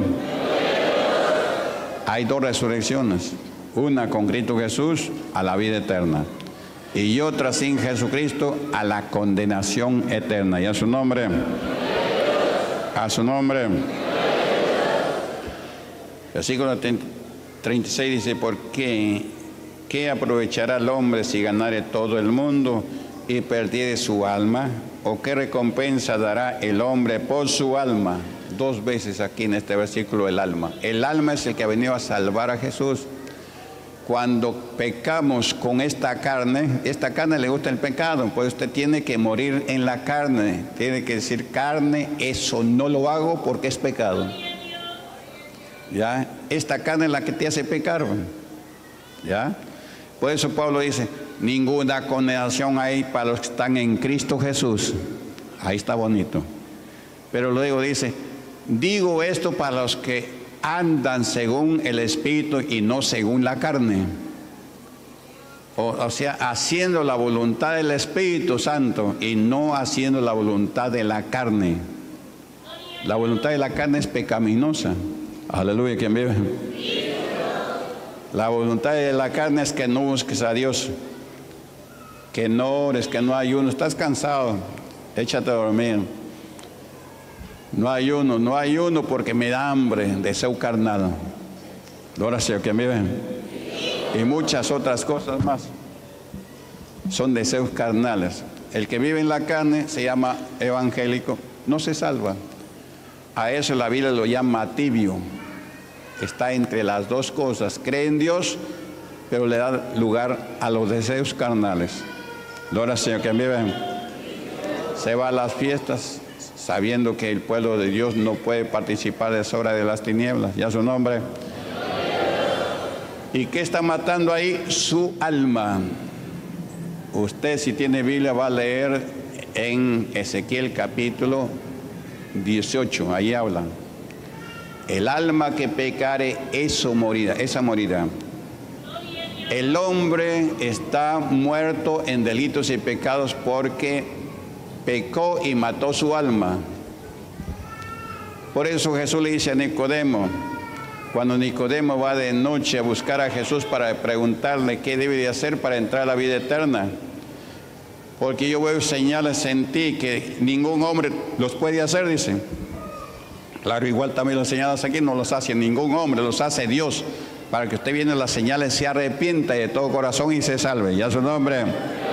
Hay dos resurrecciones. Una con Cristo Jesús a la vida eterna. Y otra sin Jesucristo a la condenación eterna. Y a su nombre. A su nombre. Versículo treinta y seis dice, ¿por qué? ¿Qué aprovechará el hombre si ganare todo el mundo y perdiere su alma? ¿O qué recompensa dará el hombre por su alma? Dos veces aquí en este versículo el alma. El alma es el que ha venido a salvar a Jesús. cuando pecamos con esta carne, esta carne le gusta el pecado, pues usted tiene que morir en la carne, tiene que decir carne, eso no lo hago porque es pecado. ¿Ya? Esta carne es la que te hace pecar. ¿Ya? Por eso Pablo dice, ninguna condenación hay para los que están en Cristo Jesús. Ahí está bonito. Pero luego dice, digo esto para los que andan según el Espíritu y no según la carne. O, o sea, haciendo la voluntad del Espíritu Santo y no haciendo la voluntad de la carne. La voluntad de la carne es pecaminosa. Aleluya, ¿quién vive? La voluntad de la carne es que no busques a Dios, que no ores, que no ayunes. Estás cansado, échate a dormir. No ayuno, no ayuno porque me da hambre, deseo carnal. Gloria al Señor, ¿quién vive? Y muchas otras cosas más son deseos carnales. El que vive en la carne se llama evangélico, no se salva. A eso la Biblia lo llama tibio. Está entre las dos cosas. Cree en Dios, pero le da lugar a los deseos carnales. Gloria al Señor, ¿quién vive? Se va a las fiestas sabiendo que el pueblo de Dios no puede participar de sobra de las tinieblas. Ya su nombre. ¿Y qué está matando ahí? Su alma. Usted, si tiene Biblia, va a leer en Ezequiel capítulo dieciocho. Ahí habla. El alma que pecare, eso morirá, esa morirá. El hombre está muerto en delitos y pecados porque pecó y mató su alma. Por eso Jesús le dice a Nicodemo, cuando Nicodemo va de noche a buscar a Jesús para preguntarle qué debe de hacer para entrar a la vida eterna, porque yo veo señales en ti que ningún hombre los puede hacer, dice. Claro, igual también las señales aquí no los hace ningún hombre, los hace Dios, para que usted viendo las señales se arrepienta de todo corazón y se salve. Ya su nombre.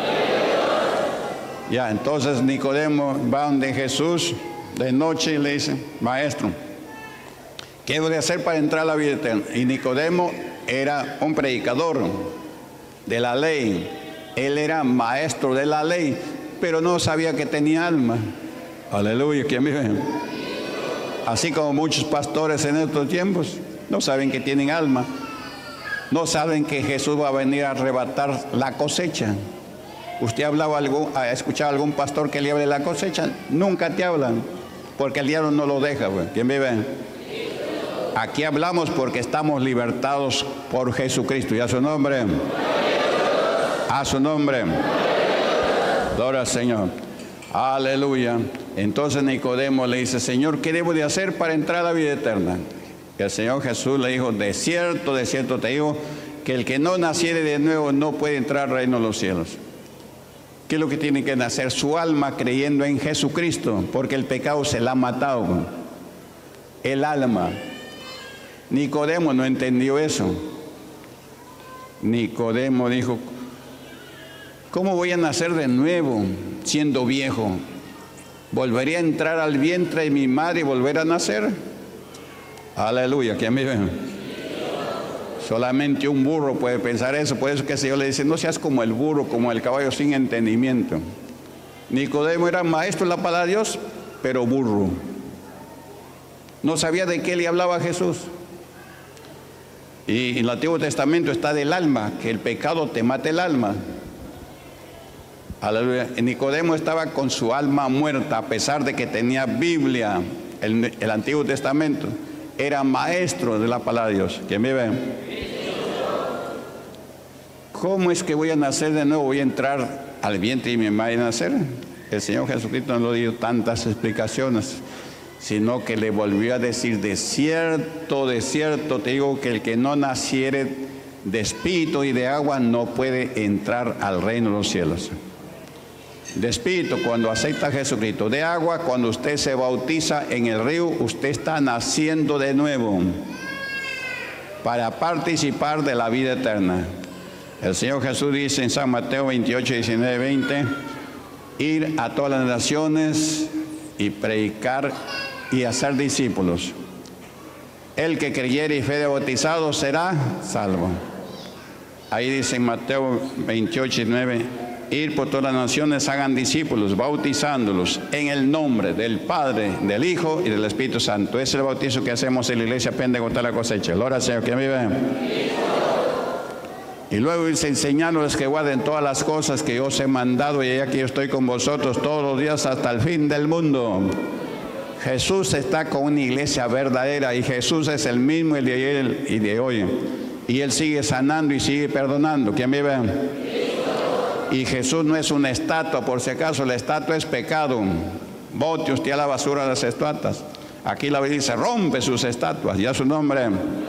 Ya, entonces Nicodemo va donde Jesús de noche y le dice, maestro, ¿qué debo de hacer para entrar a la vida eterna? Y Nicodemo era un predicador de la ley. Él era maestro de la ley, pero no sabía que tenía alma. Aleluya, ¿quién vive? Así como muchos pastores en estos tiempos no saben que tienen alma. No saben que Jesús va a venir a arrebatar la cosecha. ¿Usted ha hablado algún, ha escuchado a algún pastor que le hable de la cosecha? Nunca te hablan, porque el diablo no lo deja. Pues. ¿Quién vive? Aquí hablamos porque estamos libertados por Jesucristo. ¿Y a su nombre? A su nombre. Gloria al Señor. Aleluya. Entonces Nicodemo le dice, Señor, ¿qué debo de hacer para entrar a la vida eterna? Y el Señor Jesús le dijo, de cierto, de cierto te digo, que el que no naciere de nuevo no puede entrar al reino de los cielos. ¿Qué es lo que tiene que nacer? Su alma creyendo en Jesucristo, porque el pecado se la ha matado. El alma. Nicodemo no entendió eso. Nicodemo dijo, ¿cómo voy a nacer de nuevo siendo viejo? ¿Volvería a entrar al vientre de mi madre y volver a nacer? Aleluya, ¿quién vive? Solamente un burro puede pensar eso. Por eso que el Señor le dice, no seas como el burro, como el caballo sin entendimiento. Nicodemo era maestro de la palabra de Dios, pero burro. No sabía de qué le hablaba Jesús. Y en el Antiguo Testamento está del alma, que el pecado te mata el alma. Aleluya. Nicodemo estaba con su alma muerta, a pesar de que tenía Biblia, el, el Antiguo Testamento. Era maestro de la palabra de Dios. ¿Quién vive? ¿Cómo es que voy a nacer de nuevo? ¿Voy a entrar al vientre y mi madre a nacer? El Señor Jesucristo no le dio tantas explicaciones, sino que le volvió a decir, de cierto, de cierto, te digo que el que no naciere de espíritu y de agua no puede entrar al reino de los cielos. De espíritu cuando acepta a Jesucristo, de agua cuando usted se bautiza en el río, usted está naciendo de nuevo para participar de la vida eterna. El Señor Jesús dice en San Mateo veintiocho, diecinueve, veinte, ir a todas las naciones y predicar y hacer discípulos. El que creyere y fuere bautizado será salvo. Ahí dice en Mateo veintiocho, nueve, ir por todas las naciones, hagan discípulos, bautizándolos en el nombre del Padre, del Hijo y del Espíritu Santo. Ese es el bautizo que hacemos en la iglesia Pentecostal La Cosecha. Gloria al Señor, que vive. Y luego dice, enseñándoles que guarden todas las cosas que yo os he mandado, y aquí yo estoy con vosotros todos los días hasta el fin del mundo. Jesús está con una iglesia verdadera, y Jesús es el mismo el de ayer y de hoy. Y Él sigue sanando y sigue perdonando. ¿Quién vive? Y Jesús no es una estatua, por si acaso la estatua es pecado. Bote usted a la basura las estatuas. Aquí la Biblia dice, rompe sus estatuas. Y a su nombre.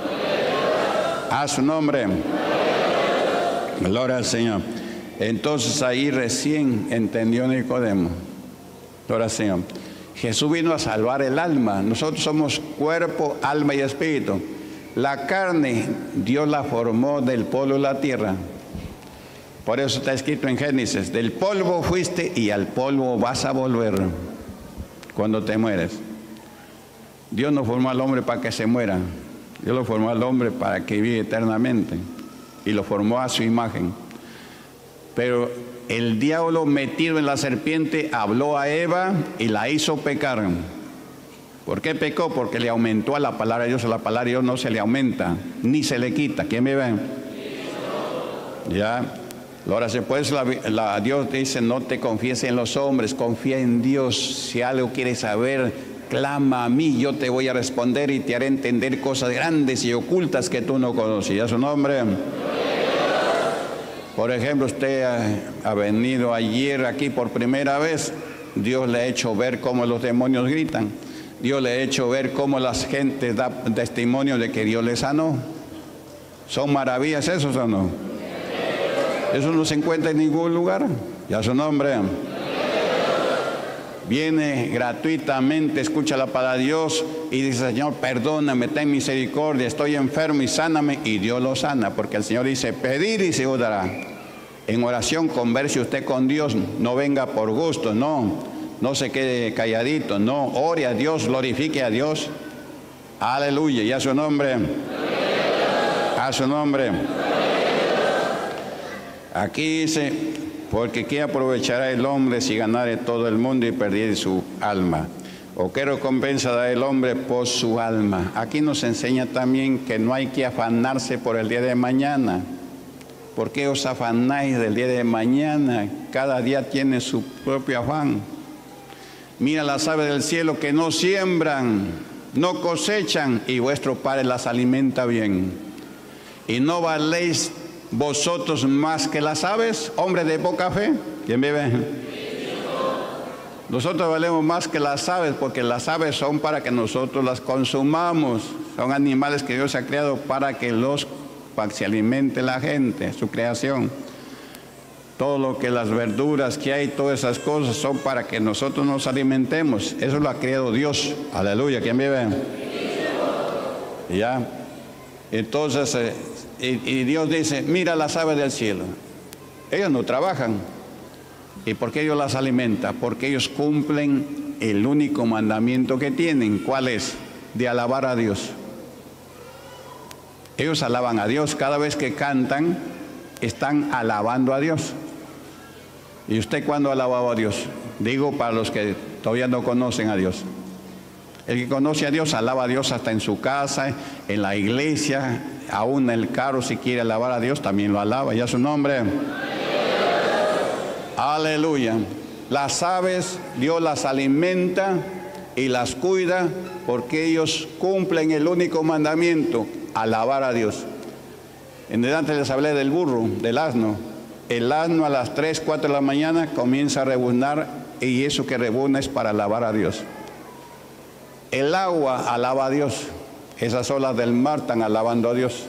A su nombre. Gloria al Señor. Entonces ahí recién entendió Nicodemo. Gloria al Señor. Jesús vino a salvar el alma. Nosotros somos cuerpo, alma y espíritu. La carne, Dios la formó del polvo de la tierra. Por eso está escrito en Génesis, del polvo fuiste y al polvo vas a volver cuando te mueres. Dios no formó al hombre para que se muera. Dios lo formó al hombre para que viva eternamente. Y lo formó a su imagen. Pero el diablo metido en la serpiente habló a Eva y la hizo pecar. ¿Por qué pecó? Porque le aumentó a la palabra de Dios. A la palabra de Dios no se le aumenta, ni se le quita. ¿Quién me ve? Ya. Ahora, después la, la, Dios dice, no te confíes en los hombres, confía en Dios. Si algo quieres saber, clama a mí, yo te voy a responder y te haré entender cosas grandes y ocultas que tú no conoces. ¿Ya su nombre? Por ejemplo, usted ha, ha venido ayer aquí por primera vez. Dios le ha hecho ver cómo los demonios gritan. Dios le ha hecho ver cómo la gente da testimonio de que Dios les sanó. ¿Son maravillas esos o no? Eso no se encuentra en ningún lugar. Ya su nombre. Viene gratuitamente, escucha la palabra de Dios y dice, Señor, perdóname, ten misericordia, estoy enfermo y sáname. Y Dios lo sana, porque el Señor dice, pedir y se os dará. En oración, converse usted con Dios, no venga por gusto, no, no se quede calladito, no, ore a Dios, glorifique a Dios. Aleluya, y a su nombre. A su nombre. Aquí dice, porque ¿qué aprovechará el hombre si ganare todo el mundo y perdiere su alma? ¿O qué recompensa da el hombre por su alma? Aquí nos enseña también que no hay que afanarse por el día de mañana. ¿Por qué os afanáis del día de mañana? Cada día tiene su propio afán. Mira las aves del cielo que no siembran, no cosechan, y vuestro Padre las alimenta bien. Y no valéis vosotros más que las aves, hombres de poca fe. ¿Quién vive? Nosotros valemos más que las aves, porque las aves son para que nosotros las consumamos. Son animales que Dios ha creado para que los para que se alimente la gente, su creación. Todo lo que las verduras que hay, todas esas cosas son para que nosotros nos alimentemos. Eso lo ha creado Dios. Aleluya. ¿Quién vive? Ya. Entonces, eh, y, y Dios dice, mira las aves del cielo. Ellos no trabajan. ¿Y por qué Dios las alimenta? Porque ellos cumplen el único mandamiento que tienen. ¿Cuál es? De alabar a Dios. Ellos alaban a Dios. Cada vez que cantan, están alabando a Dios. ¿Y usted cuándo ha alabado a Dios? Digo para los que todavía no conocen a Dios. El que conoce a Dios, alaba a Dios hasta en su casa, en la iglesia, aún en el carro, si quiere alabar a Dios, también lo alaba. ¿Ya su nombre? Aleluya. Las aves, Dios las alimenta y las cuida porque ellos cumplen el único mandamiento, alabar a Dios. En delante les hablé del burro, del asno. El asno a las tres, cuatro de la mañana comienza a rebuznar, y eso que rebuzna es para alabar a Dios. El agua alaba a Dios. Esas olas del mar están alabando a Dios.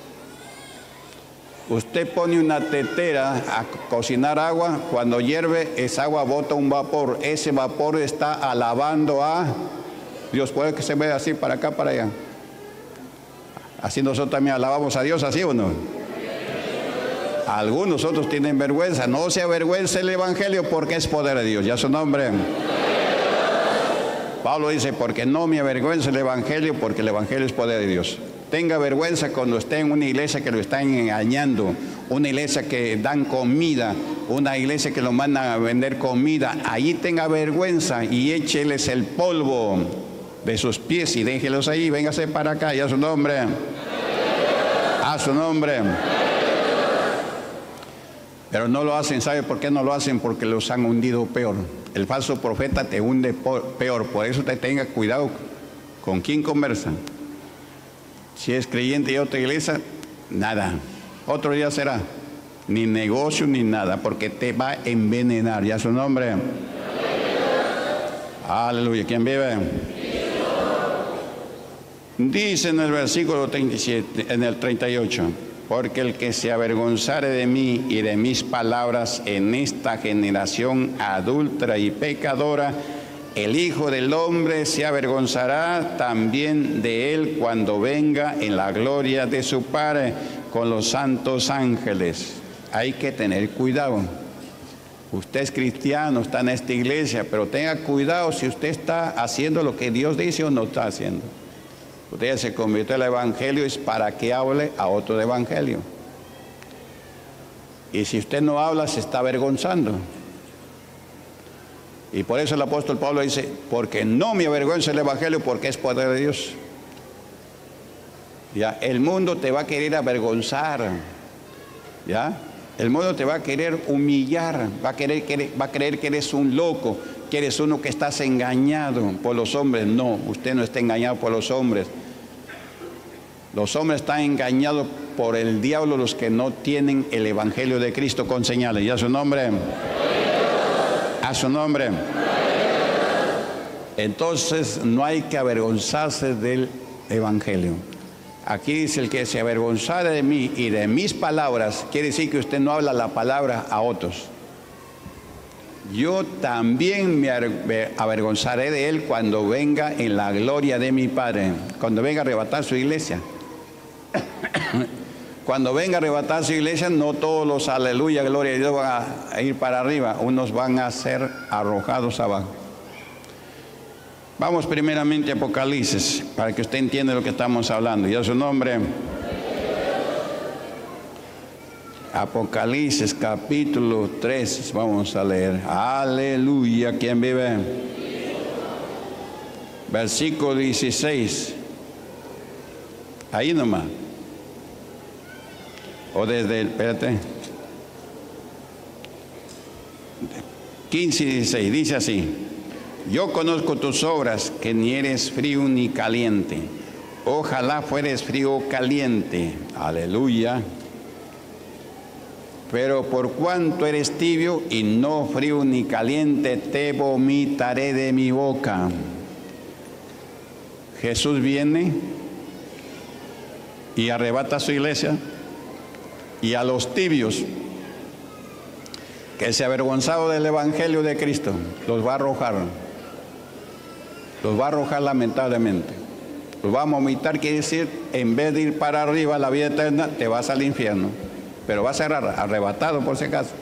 Usted pone una tetera a cocinar agua, cuando hierve esa agua bota un vapor. Ese vapor está alabando a Dios. Puede que se vea así para acá, para allá. Así nosotros también alabamos a Dios, ¿así o no? Algunos otros tienen vergüenza. No se avergüence el evangelio, porque es poder de Dios. Ya su nombre. Pablo dice, porque no me avergüenza el evangelio, porque el evangelio es poder de Dios. Tenga vergüenza cuando esté en una iglesia que lo están engañando, una iglesia que dan comida, una iglesia que lo mandan a vender comida, allí tenga vergüenza y écheles el polvo de sus pies y déjelos ahí, véngase para acá, y a su nombre, a su nombre. Pero no lo hacen, ¿sabe por qué no lo hacen? Porque los han hundido peor. El falso profeta te hunde peor, por eso te tenga cuidado con quién conversa. Si es creyente de otra iglesia, nada. Otro día será, ni negocio ni nada, porque te va a envenenar. ¿Ya su nombre? Aleluya. ¿Quién vive? Dice en el versículo treinta y siete, en el treinta y ocho, porque el que se avergonzare de mí y de mis palabras en esta generación adúltera y pecadora, el Hijo del Hombre se avergonzará también de él cuando venga en la gloria de su Padre con los santos ángeles. Hay que tener cuidado. Usted es cristiano, está en esta iglesia, pero tenga cuidado si usted está haciendo lo que Dios dice o no está haciendo. Usted ya se convirtió al evangelio, es para que hable a otro evangelio. Y si usted no habla, se está avergonzando. Y por eso el apóstol Pablo dice, porque no me avergüenza el evangelio, porque es poder de Dios. Ya, el mundo te va a querer avergonzar. Ya, el mundo te va a querer humillar, va a querer, va a creer que eres un loco, que eres uno que estás engañado por los hombres. No, usted no está engañado por los hombres. Los hombres están engañados por el diablo, los que no tienen el evangelio de Cristo con señales. ¿Y a su nombre? A su nombre. Entonces no hay que avergonzarse del evangelio. Aquí dice, el que se avergonzare de mí y de mis palabras, quiere decir que usted no habla la palabra a otros. Yo también me avergonzaré de él cuando venga en la gloria de mi Padre, cuando venga a arrebatar su iglesia. Cuando venga a arrebatar su iglesia, no todos los aleluya, gloria a Dios van a ir para arriba, unos van a ser arrojados abajo. Vamos primeramente a Apocalipsis, para que usted entienda lo que estamos hablando. Y a su nombre. Apocalipsis capítulo tres, vamos a leer. Aleluya, ¿quién vive? Versículo dieciséis. Ahí nomás. O desde el, espérate. quince y dieciséis, dice así. Yo conozco tus obras, que ni eres frío ni caliente. Ojalá fueres frío o caliente. Aleluya. Pero por cuanto eres tibio y no frío ni caliente, te vomitaré de mi boca. Jesús viene y arrebata a su iglesia, y a los tibios que se avergonzaron del evangelio de Cristo, los va a arrojar. Los va a arrojar lamentablemente. Los va a vomitar, quiere decir, en vez de ir para arriba a la vida eterna, te vas al infierno. Pero va a ser arrebatado por si acaso.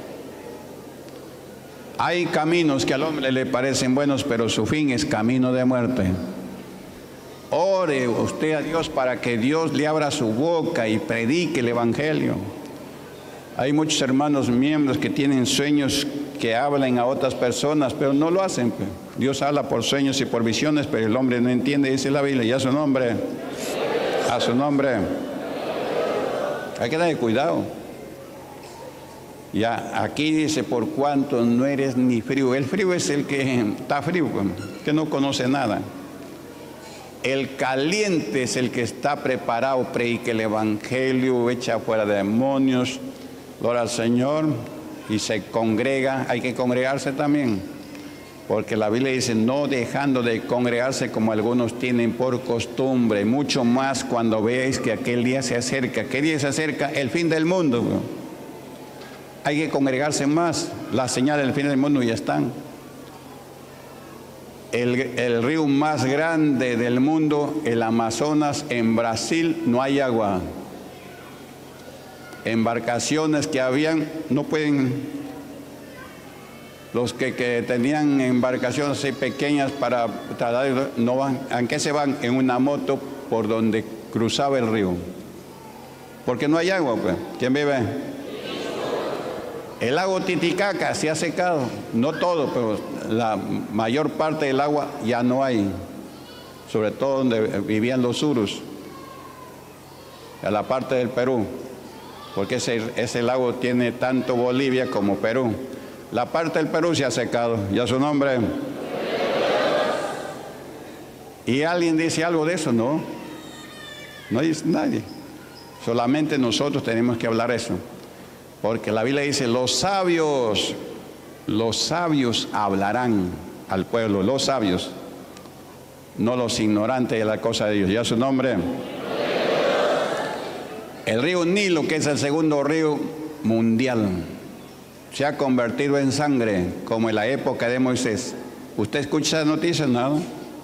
Hay caminos que al hombre le parecen buenos, pero su fin es camino de muerte. Ore usted a Dios para que Dios le abra su boca y predique el evangelio. Hay muchos hermanos miembros que tienen sueños que hablan a otras personas, pero no lo hacen. Dios habla por sueños y por visiones, pero el hombre no entiende, dice la Biblia. Y a su nombre, a su nombre. Hay que darle cuidado. Ya, aquí dice, por cuanto no eres ni frío. El frío es el que está frío, que no conoce nada. El caliente es el que está preparado, predica el evangelio, echa fuera demonios, gloria al Señor, y se congrega. Hay que congregarse también, porque la Biblia dice, no dejando de congregarse como algunos tienen por costumbre, mucho más cuando veáis que aquel día se acerca. ¿Qué día se acerca? El fin del mundo. Hay que congregarse más. Las señales del fin del mundo ya están. El, el río más grande del mundo, el Amazonas, en Brasil, no hay agua. Embarcaciones que habían, no pueden, los que, que tenían embarcaciones así pequeñas para tratar, no van. ¿En qué se van? En una moto por donde cruzaba el río. Porque no hay agua, pues. ¿Quién vive? El lago Titicaca se ha secado, no todo, pero la mayor parte del agua ya no hay, sobre todo donde vivían los surus, a la parte del Perú, porque ese, ese lago tiene tanto Bolivia como Perú. La parte del Perú se ha secado, ya su nombre. ¿Y alguien dice algo de eso? No, no dice nadie. Solamente nosotros tenemos que hablar eso. Porque la Biblia dice, los sabios, los sabios hablarán al pueblo, los sabios, no los ignorantes de la cosa de Dios. ¿Ya su nombre? El río Nilo, que es el segundo río mundial, se ha convertido en sangre, como en la época de Moisés. ¿Usted escucha esas noticias? Nada.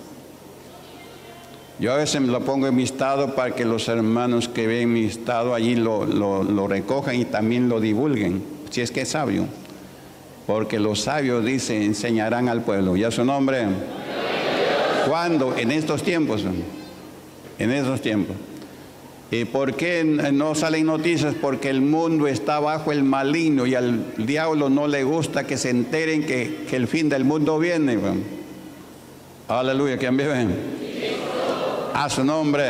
Yo a veces me lo pongo en mi estado para que los hermanos que ven mi estado allí lo, lo, lo recojan y también lo divulguen, si es que es sabio. Porque los sabios, dice, enseñarán al pueblo. ¿Ya su nombre? ¿Cuándo? En estos tiempos. En estos tiempos. ¿Y por qué no salen noticias? Porque el mundo está bajo el maligno y al diablo no le gusta que se enteren que, que el fin del mundo viene. Aleluya, ¿quién vive? A su nombre.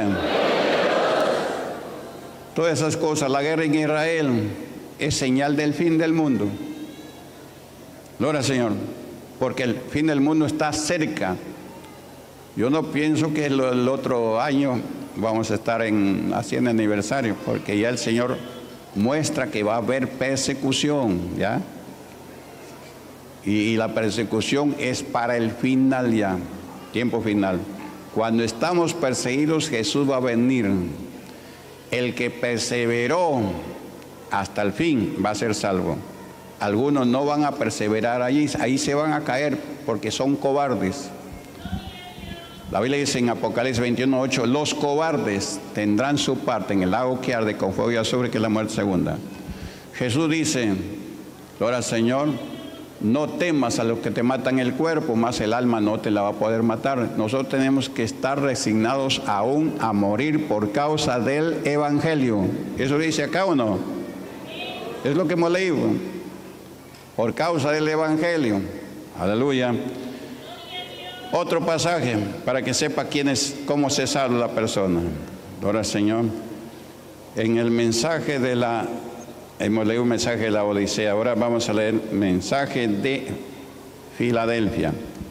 Todas esas cosas, la guerra en Israel es señal del fin del mundo. Gloria al Señor, porque el fin del mundo está cerca. Yo no pienso que el, el otro año vamos a estar en, haciendo aniversario, porque ya el Señor muestra que va a haber persecución, ¿ya? Y, y la persecución es para el final ya, tiempo final. Cuando estamos perseguidos, Jesús va a venir. El que perseveró hasta el fin va a ser salvo. Algunos no van a perseverar allí, ahí se van a caer porque son cobardes. La Biblia dice en Apocalipsis veintiuno ocho, los cobardes tendrán su parte en el lago que arde con fuego y azufre, que es la muerte segunda. Jesús dice, gloria al Señor, no temas a los que te matan el cuerpo, más el alma no te la va a poder matar. Nosotros tenemos que estar resignados aún a morir por causa del Evangelio. ¿Eso dice acá o no? Es lo que hemos leído. Por causa del Evangelio. Aleluya. Otro pasaje para que sepa quién es, cómo se salva la persona. Gloria al Señor. En el mensaje de la, hemos leído un mensaje de la Odisea. Ahora vamos a leer mensaje de Filadelfia.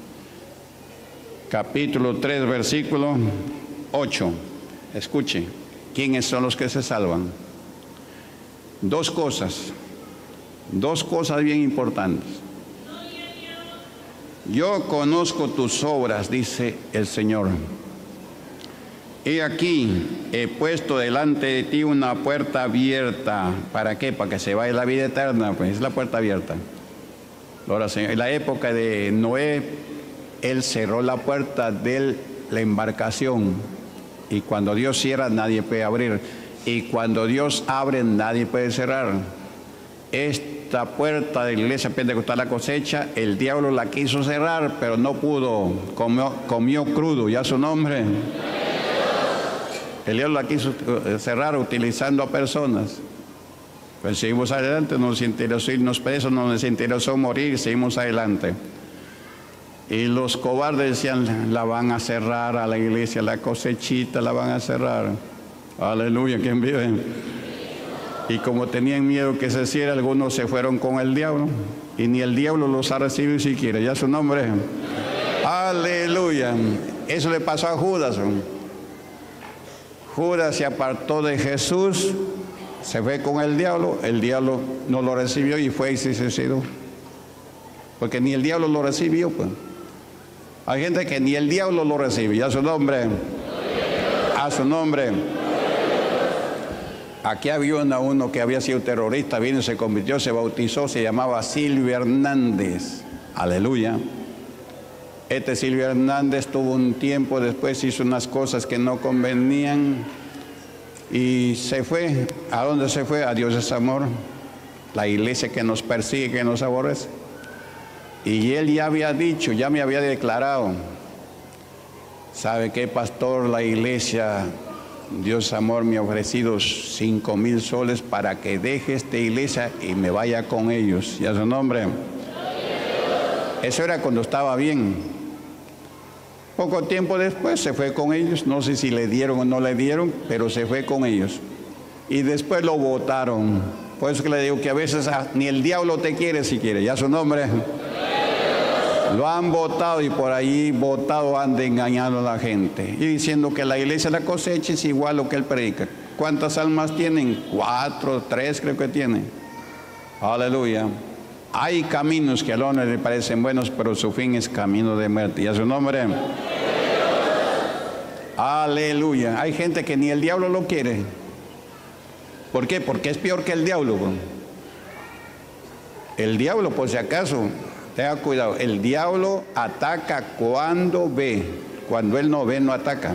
Capítulo tres, versículo ocho. Escuche, ¿quiénes son los que se salvan? Dos cosas. Dos cosas bien importantes. Yo conozco tus obras, dice el Señor. He aquí, he puesto delante de ti una puerta abierta. ¿Para qué? Para que se vaya la vida eterna. Pues es la puerta abierta. Ahora, Señor, en la época de Noé, Él cerró la puerta de la embarcación. Y cuando Dios cierra, nadie puede abrir. Y cuando Dios abre, nadie puede cerrar. Esta puerta de la iglesia pentecostal La Cosecha, el diablo la quiso cerrar, pero no pudo. Comió, comió crudo, ya su nombre. El diablo la quiso cerrar utilizando a personas. Pues seguimos adelante, nos interesó irnos presos, no nos interesó morir, seguimos adelante. Y los cobardes decían, la van a cerrar a la iglesia, La Cosechita la van a cerrar. Aleluya, ¿quién vive? Y como tenían miedo que se cierre, algunos se fueron con el diablo. Y ni el diablo los ha recibido siquiera, ya su nombre. Aleluya. Eso le pasó a Judas. Judas se apartó de Jesús, se fue con el diablo, el diablo no lo recibió y fue y se suicidó. Porque ni el diablo lo recibió, pues. Hay gente que ni el diablo lo recibe, ya su nombre. A su nombre. Aquí había una, uno que había sido terrorista, vino, se convirtió, se bautizó, se llamaba Silvio Hernández. Aleluya. Este Silvio Hernández tuvo un tiempo después, hizo unas cosas que no convenían y se fue. ¿A dónde se fue? A Dios es amor, la iglesia que nos persigue, que nos aborrece. Y él ya había dicho, ya me había declarado, ¿sabe qué, pastor? La iglesia Dios amor me ha ofrecido cinco mil soles para que deje esta iglesia y me vaya con ellos. ¿Y a su nombre? Eso era cuando estaba bien. Poco tiempo después se fue con ellos. No sé si le dieron o no le dieron, pero se fue con ellos. Y después lo votaron. Por eso que le digo que a veces ah, ni el diablo te quiere si quiere. ¿Y a su nombre? Lo han votado y por ahí votado anda engañando a la gente y diciendo que la iglesia la cosecha es igual a lo que él predica. ¿Cuántas almas tienen? Cuatro, tres creo que tienen. Aleluya. Hay caminos que al hombre le parecen buenos, pero su fin es camino de muerte. ¿Y a su nombre? Aleluya. Hay gente que ni el diablo lo quiere. ¿Por qué? Porque es peor que el diablo. El diablo, por si acaso, tenga cuidado, el diablo ataca cuando ve. Cuando él no ve, no ataca.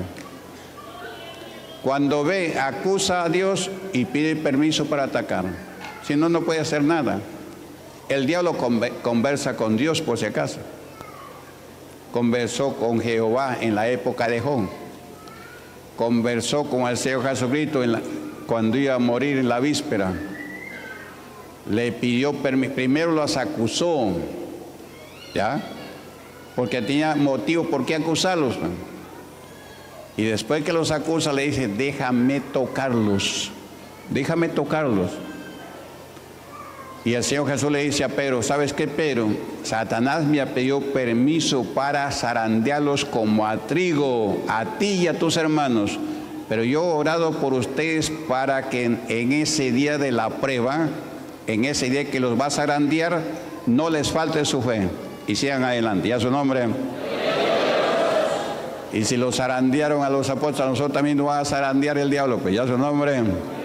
Cuando ve, acusa a Dios y pide permiso para atacar. Si no, no puede hacer nada. El diablo conversa con Dios, por si acaso. Conversó con Jehová en la época de Job. Conversó con el Señor Jesucristo en la, cuando iba a morir en la víspera. Le pidió permiso, primero los acusó. ¿Ya? Porque tenía motivo por qué acusarlos. Y después que los acusa le dice, déjame tocarlos, déjame tocarlos. Y el Señor Jesús le dice a Pedro, ¿sabes qué, Pedro? Satanás me ha pedido permiso para zarandearlos como a trigo, a ti y a tus hermanos. Pero yo he orado por ustedes para que en, en ese día de la prueba, en ese día que los va a zarandear, no les falte su fe. Y sigan adelante. ¿Y a su nombre? Y si los zarandearon a los apóstoles, a nosotros también nos va a zarandear el diablo. Pues ya su nombre.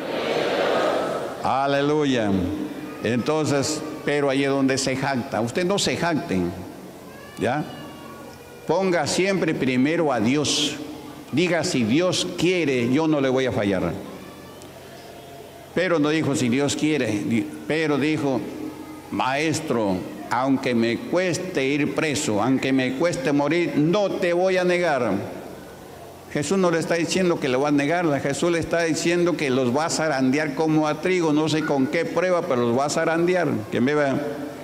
Aleluya. Entonces, pero ahí es donde se jacta. Usted no se jacten. ¿Ya? Ponga siempre primero a Dios. Diga, si Dios quiere, yo no le voy a fallar. Pero no dijo si Dios quiere. Pero dijo, maestro, aunque me cueste ir preso, aunque me cueste morir, no te voy a negar. Jesús no le está diciendo que lo va a negar, Jesús le está diciendo que los va a zarandear como a trigo, no sé con qué prueba, pero los va a zarandear. ¿Quién me ve?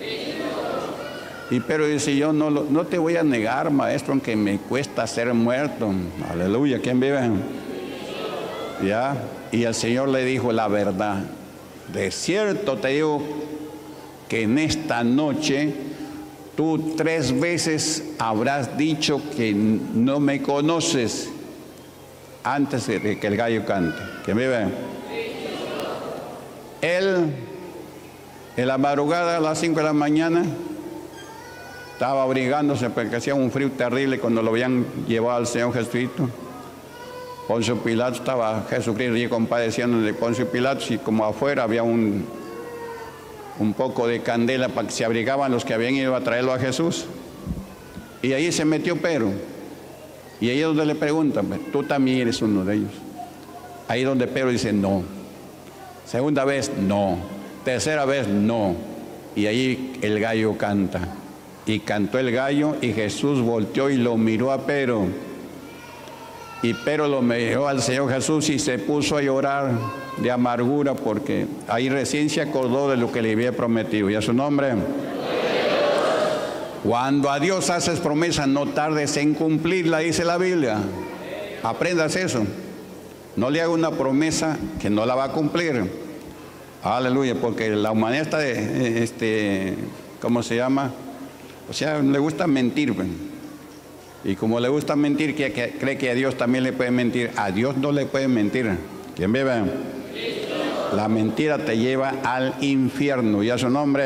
Y pero dice, yo no, no te voy a negar, maestro, aunque me cuesta ser muerto. Aleluya, ¿quién vive? ¿Ya? Y el Señor le dijo la verdad. De cierto te digo que en esta noche tú tres veces habrás dicho que no me conoces antes de que el gallo cante. ¿Quién vive? Él, en la madrugada a las cinco de la mañana, estaba abrigándose porque hacía un frío terrible cuando lo habían llevado al Señor Jesucristo. Poncio Pilato estaba, Jesucristo y compadeciendo de Poncio Pilato, y como afuera había un, un poco de candela para que se abrigaban los que habían ido a traerlo a Jesús. Y ahí se metió Pedro. Y ahí es donde le preguntan, tú también eres uno de ellos. Ahí es donde Pedro dice no. Segunda vez, no. Tercera vez, no. Y ahí el gallo canta. Y cantó el gallo y Jesús volteó y lo miró a Pedro. Y Pedro lo miró al Señor Jesús y se puso a llorar de amargura porque ahí recién se acordó de lo que le había prometido. ¿Y a su nombre? Cuando a Dios haces promesa, no tardes en cumplirla, dice la Biblia. Aprendas eso. No le haga una promesa que no la va a cumplir. Aleluya, porque la humanidad está de, este, ¿cómo se llama? O sea, le gusta mentir. Y como le gusta mentir, que, que cree que a Dios también le puede mentir. A Dios no le puede mentir. ¿Quién vive? La mentira te lleva al infierno. ¿Y a su nombre?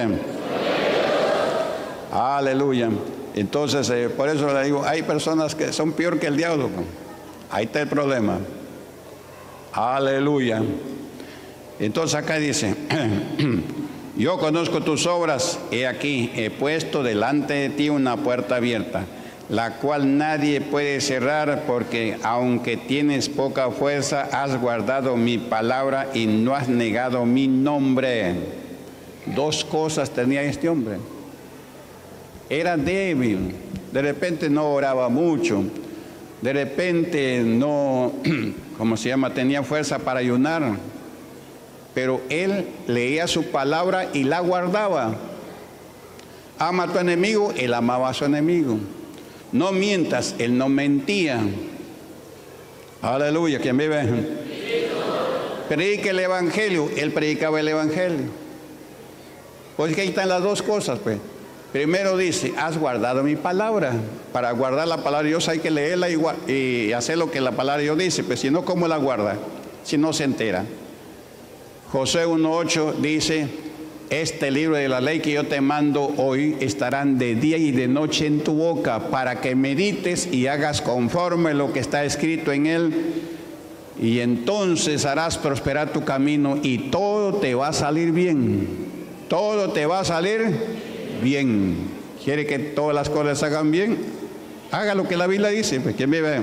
Aleluya. Entonces, eh, por eso le digo, hay personas que son peor que el diablo. Ahí está el problema. Aleluya. Entonces acá dice, yo conozco tus obras, he aquí, he puesto delante de ti una puerta abierta, la cual nadie puede cerrar, porque aunque tienes poca fuerza, has guardado mi palabra y no has negado mi nombre. Dos cosas tenía este hombre. Era débil, de repente no oraba mucho, De repente no, ¿cómo se llama? Tenía fuerza para ayunar, pero él leía su palabra y la guardaba. Ama a tu enemigo, él amaba a su enemigo. No mientas, él no mentía. Aleluya, ¿quién vive? Predica el evangelio, él predicaba el evangelio. Pues que ahí están las dos cosas, pues. Primero dice, has guardado mi palabra. Para guardar la palabra de Dios hay que leerla y, y hacer lo que la palabra de Dios dice. Pues si no, ¿cómo la guarda? Si no se entera. Josué uno ocho dice, este libro de la ley que yo te mando hoy estarán de día y de noche en tu boca, para que medites y hagas conforme lo que está escrito en él, y entonces harás prosperar tu camino y todo te va a salir bien. Todo te va a salir bien. ¿Quiere que todas las cosas se hagan bien? Haga lo que la Biblia dice. Pues, ¿quién vive?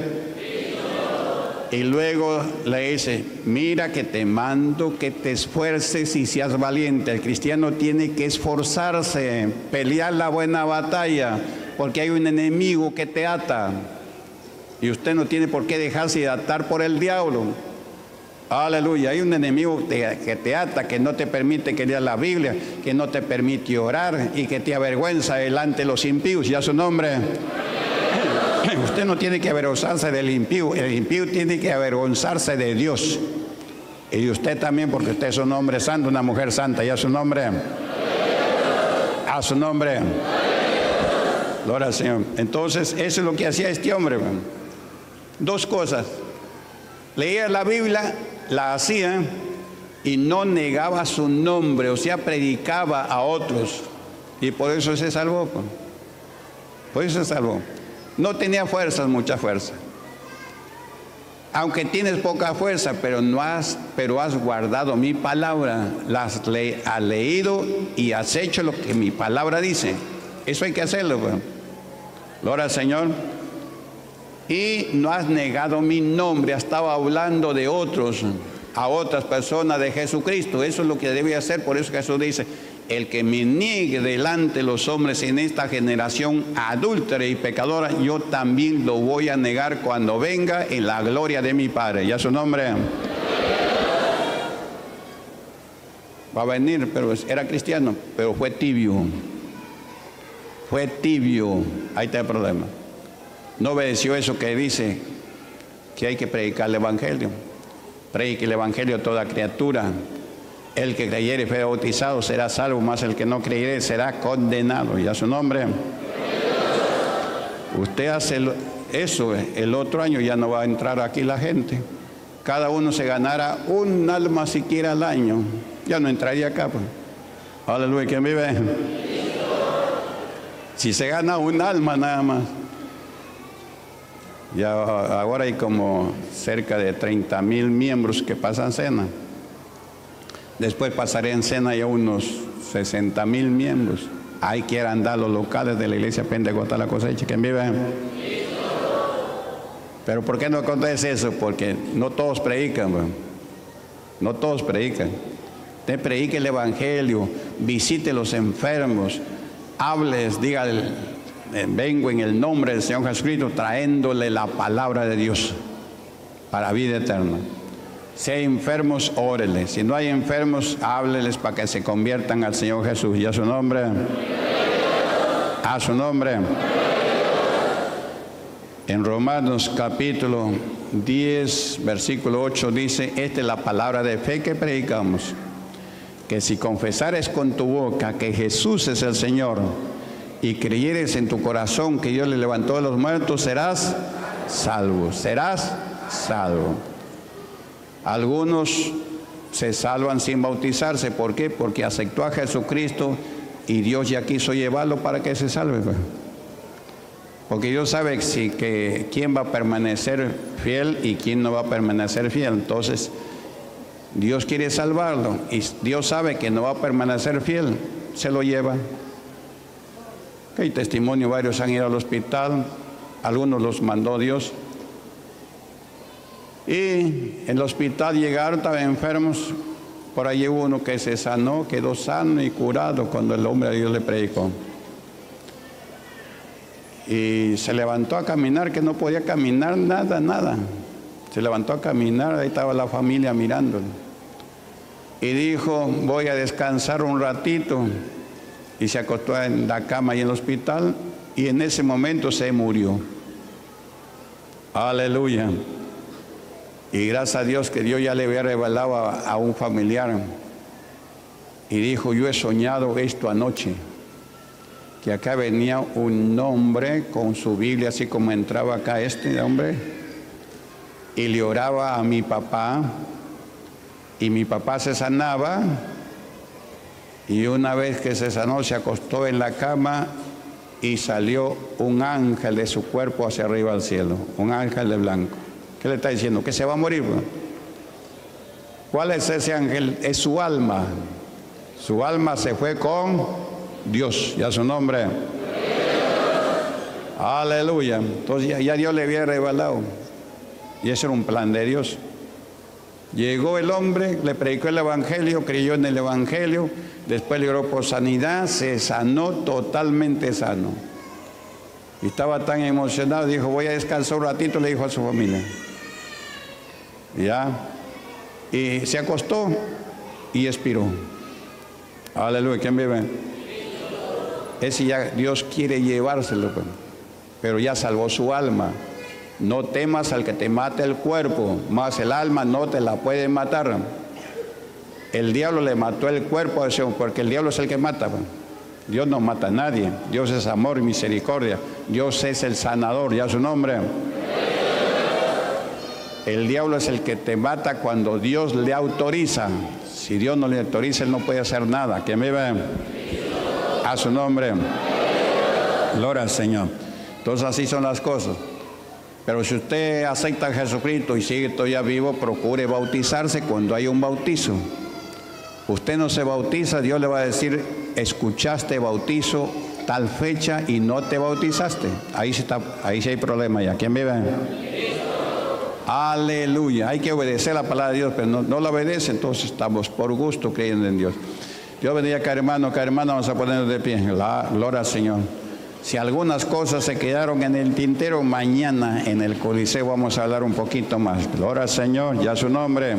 Y luego le dice, mira que te mando que te esfuerces y seas valiente. El cristiano tiene que esforzarse, pelear la buena batalla, porque hay un enemigo que te ata. Y usted no tiene por qué dejarse atar por el diablo. Aleluya, hay un enemigo que te ata, que no te permite que leas la Biblia, que no te permite orar y que te avergüenza delante de los impíos. ¿Ya su nombre? Usted no tiene que avergonzarse del impío, el impío tiene que avergonzarse de Dios. Y usted también, porque usted es un hombre santo, una mujer santa. ¿Ya su nombre? A su nombre. Gloria al Señor. Entonces, eso es lo que hacía este hombre. Dos cosas. Leía la Biblia, la hacía y no negaba su nombre, o sea, predicaba a otros. Y por eso se salvó. Por eso se salvó. No tenía fuerzas, mucha fuerza. Aunque tienes poca fuerza, pero no has, pero has guardado mi palabra, la has, le, has leído y has hecho lo que mi palabra dice. Eso hay que hacerlo, pues. Gloria al Señor. Y no has negado mi nombre, estaba hablando de otros, a otras personas de Jesucristo. Eso es lo que debe hacer. Por eso Jesús dice, el que me niegue delante de los hombres en esta generación adúltera y pecadora, yo también lo voy a negar cuando venga en la gloria de mi Padre. ¿Ya su nombre? Va a venir, pero era cristiano, pero fue tibio. Fue tibio. Ahí está el problema. No obedeció eso que dice que hay que predicar el evangelio. Predique el evangelio a toda criatura. El que creyere y fue bautizado será salvo, mas el que no creyere será condenado. ¿Y a su nombre? Usted hace eso, el otro año ya no va a entrar aquí la gente. Cada uno se ganara un alma siquiera al año, ya no entraría acá, pues. Aleluya, ¿quién vive? Si se gana un alma nada más. Ya ahora hay como cerca de treinta mil miembros que pasan cena. Después pasaré en cena ya unos sesenta mil miembros. Ahí quieran dar los locales de la iglesia Pentecostal La Cosecha. ¿Quién vive? Pero ¿por qué no acontece eso? Porque no todos predican, bueno. No todos predican. Usted predique el evangelio, visite los enfermos, hables, diga, vengo en el nombre del Señor Jesucristo, trayéndole la palabra de Dios para vida eterna. Si hay enfermos, óreles. Si no hay enfermos, hábleles para que se conviertan al Señor Jesús. ¿Y a su nombre? A su nombre. En Romanos capítulo diez, versículo ocho dice, esta es la palabra de fe que predicamos, que si confesares con tu boca que Jesús es el Señor y creyeres en tu corazón que Dios le levantó de los muertos, serás salvo. Serás salvo. Algunos se salvan sin bautizarse. ¿Por qué? Porque aceptó a Jesucristo y Dios ya quiso llevarlo para que se salve. Porque Dios sabe si, que quién va a permanecer fiel y quién no va a permanecer fiel. Entonces, Dios quiere salvarlo y Dios sabe que no va a permanecer fiel, se lo lleva. Hay testimonio, varios han ido al hospital, algunos los mandó Dios. Y en el hospital llegaron, estaban enfermos. Por ahí hubo uno que se sanó, quedó sano y curado cuando el hombre de Dios le predicó. Y se levantó a caminar, que no podía caminar nada, nada. Se levantó a caminar, ahí estaba la familia mirándolo. Y dijo, voy a descansar un ratito. Y se acostó en la cama y en el hospital, y en ese momento se murió. Aleluya. Y gracias a Dios que Dios ya le había revelado a, a un familiar. Y dijo, yo he soñado esto anoche, que acá venía un hombre con su Biblia, así como entraba acá este hombre, y le oraba a mi papá, y mi papá se sanaba, y una vez que se sanó se acostó en la cama y salió un ángel de su cuerpo hacia arriba al cielo, un ángel de blanco. ¿Qué le está diciendo? Que se va a morir, ¿no? ¿Cuál es ese ángel? Es su alma. Su alma se fue con Dios, ya su nombre. Aleluya. Entonces ya, ya Dios le había revelado. Y ese era un plan de Dios. Llegó el hombre, le predicó el evangelio, creyó en el evangelio, después le oró por sanidad, se sanó totalmente sano. Y estaba tan emocionado, dijo, voy a descansar un ratito, le dijo a su familia. Ya. Y se acostó y expiró. Aleluya, ¿quién vive? Ese ya Dios quiere llevárselo, pero ya salvó su alma. No temas al que te mate el cuerpo, más el alma no te la puede matar. El diablo le mató el cuerpo, porque el diablo es el que mata. Dios no mata a nadie. Dios es amor y misericordia. Dios es el sanador, ya su nombre. El diablo es el que te mata cuando Dios le autoriza. Si Dios no le autoriza, él no puede hacer nada. ¿Quién vive? A su nombre. Gloria al Señor. Entonces así son las cosas. Pero si usted acepta a Jesucristo y sigue todavía vivo, procure bautizarse cuando hay un bautizo. Usted no se bautiza, Dios le va a decir, escuchaste bautizo tal fecha y no te bautizaste. Ahí sí está, ahí sí hay problema ya. ¿Quién vive? Aleluya. Hay que obedecer la palabra de Dios, pero no, no la obedece, entonces estamos por gusto creyendo en Dios. Dios bendiga a cada hermano, cada hermana, vamos a ponernos de pie. La gloria al Señor. Si algunas cosas se quedaron en el tintero, mañana en el Coliseo vamos a hablar un poquito más. Gloria al Señor, ya su nombre.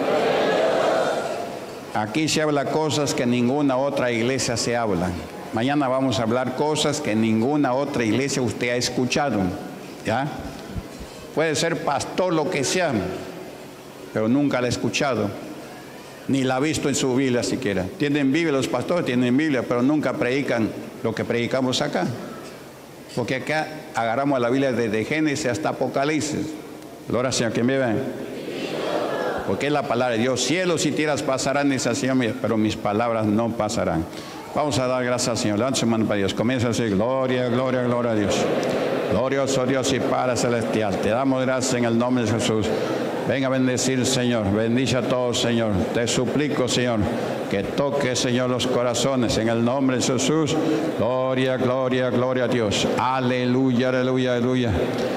Aquí se habla cosas que ninguna otra iglesia se habla. Mañana vamos a hablar cosas que ninguna otra iglesia usted ha escuchado. ¿Ya? Puede ser pastor, lo que sea, pero nunca la ha escuchado. Ni la ha visto en su Biblia siquiera. Tienen Biblia los pastores, tienen Biblia, pero nunca predican lo que predicamos acá. Porque acá agarramos a la Biblia desde Génesis hasta Apocalipsis. Gloria al Señor, ¿quién vive? Porque es la palabra de Dios. Cielos y tierras pasarán, dice el Señor, pero mis palabras no pasarán. Vamos a dar gracias al Señor. Levanta su mano para Dios. Comienza a decir, gloria, gloria, gloria a Dios. Glorioso Dios y Padre Celestial. Te damos gracias en el nombre de Jesús. Venga a bendecir, Señor. Bendice a todos, Señor. Te suplico, Señor, que toque, Señor, los corazones en el nombre de Jesús. Gloria, gloria, gloria a Dios. Aleluya, aleluya, aleluya.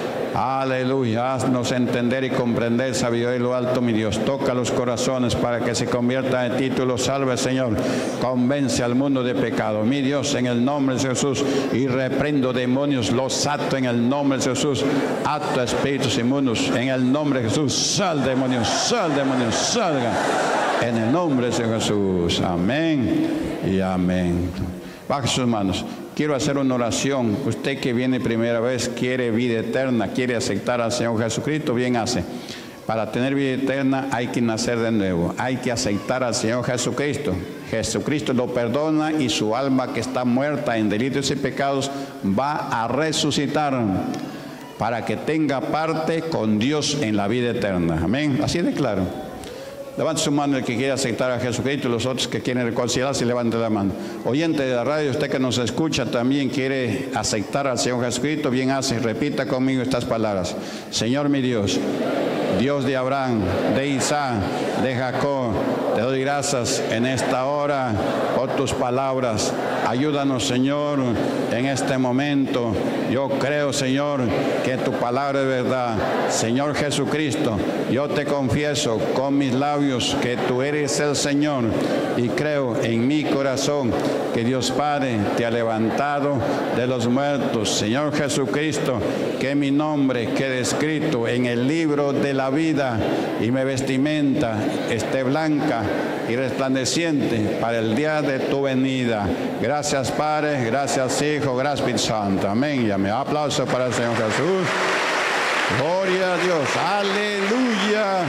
Aleluya. Haznos entender y comprender sabiduría y lo alto, mi Dios. Toca los corazones para que se convierta en ti. Tú los salves, Señor. Convence al mundo de pecado. Mi Dios, en el nombre de Jesús. Y reprendo demonios. Los ato en el nombre de Jesús. Ato espíritus inmundos. En el nombre de Jesús. Sal, demonios. Sal, demonios. Salga. En el nombre de Jesús. Amén y amén. Baje sus manos. Quiero hacer una oración. Usted que viene primera vez, quiere vida eterna, quiere aceptar al Señor Jesucristo, bien hace. Para tener vida eterna hay que nacer de nuevo. Hay que aceptar al Señor Jesucristo. Jesucristo lo perdona y su alma que está muerta en delitos y pecados va a resucitar para que tenga parte con Dios en la vida eterna. Amén. Así de claro. Levante su mano el que quiere aceptar a Jesucristo y los otros que quieren reconciliarse, levante la mano. Oyente de la radio, usted que nos escucha también quiere aceptar al Señor Jesucristo, bien hace, repita conmigo estas palabras. Señor mi Dios, Dios de Abraham, de Isaac, de Jacob, te doy gracias en esta hora por tus palabras. Ayúdanos, Señor, en este momento. Yo creo, Señor, que tu palabra es verdad. Señor Jesucristo, yo te confieso con mis labios que tú eres el Señor, y creo en mi corazón que Dios Padre te ha levantado de los muertos. Señor Jesucristo, que mi nombre quede escrito en el libro de la vida y mi vestimenta esté blanca y resplandeciente para el día de tu venida. Gracias, Padre, gracias, Hijo, gracias, Espíritu Santo. Amén. Y amén. Aplauso para el Señor Jesús. Gloria a Dios. Aleluya.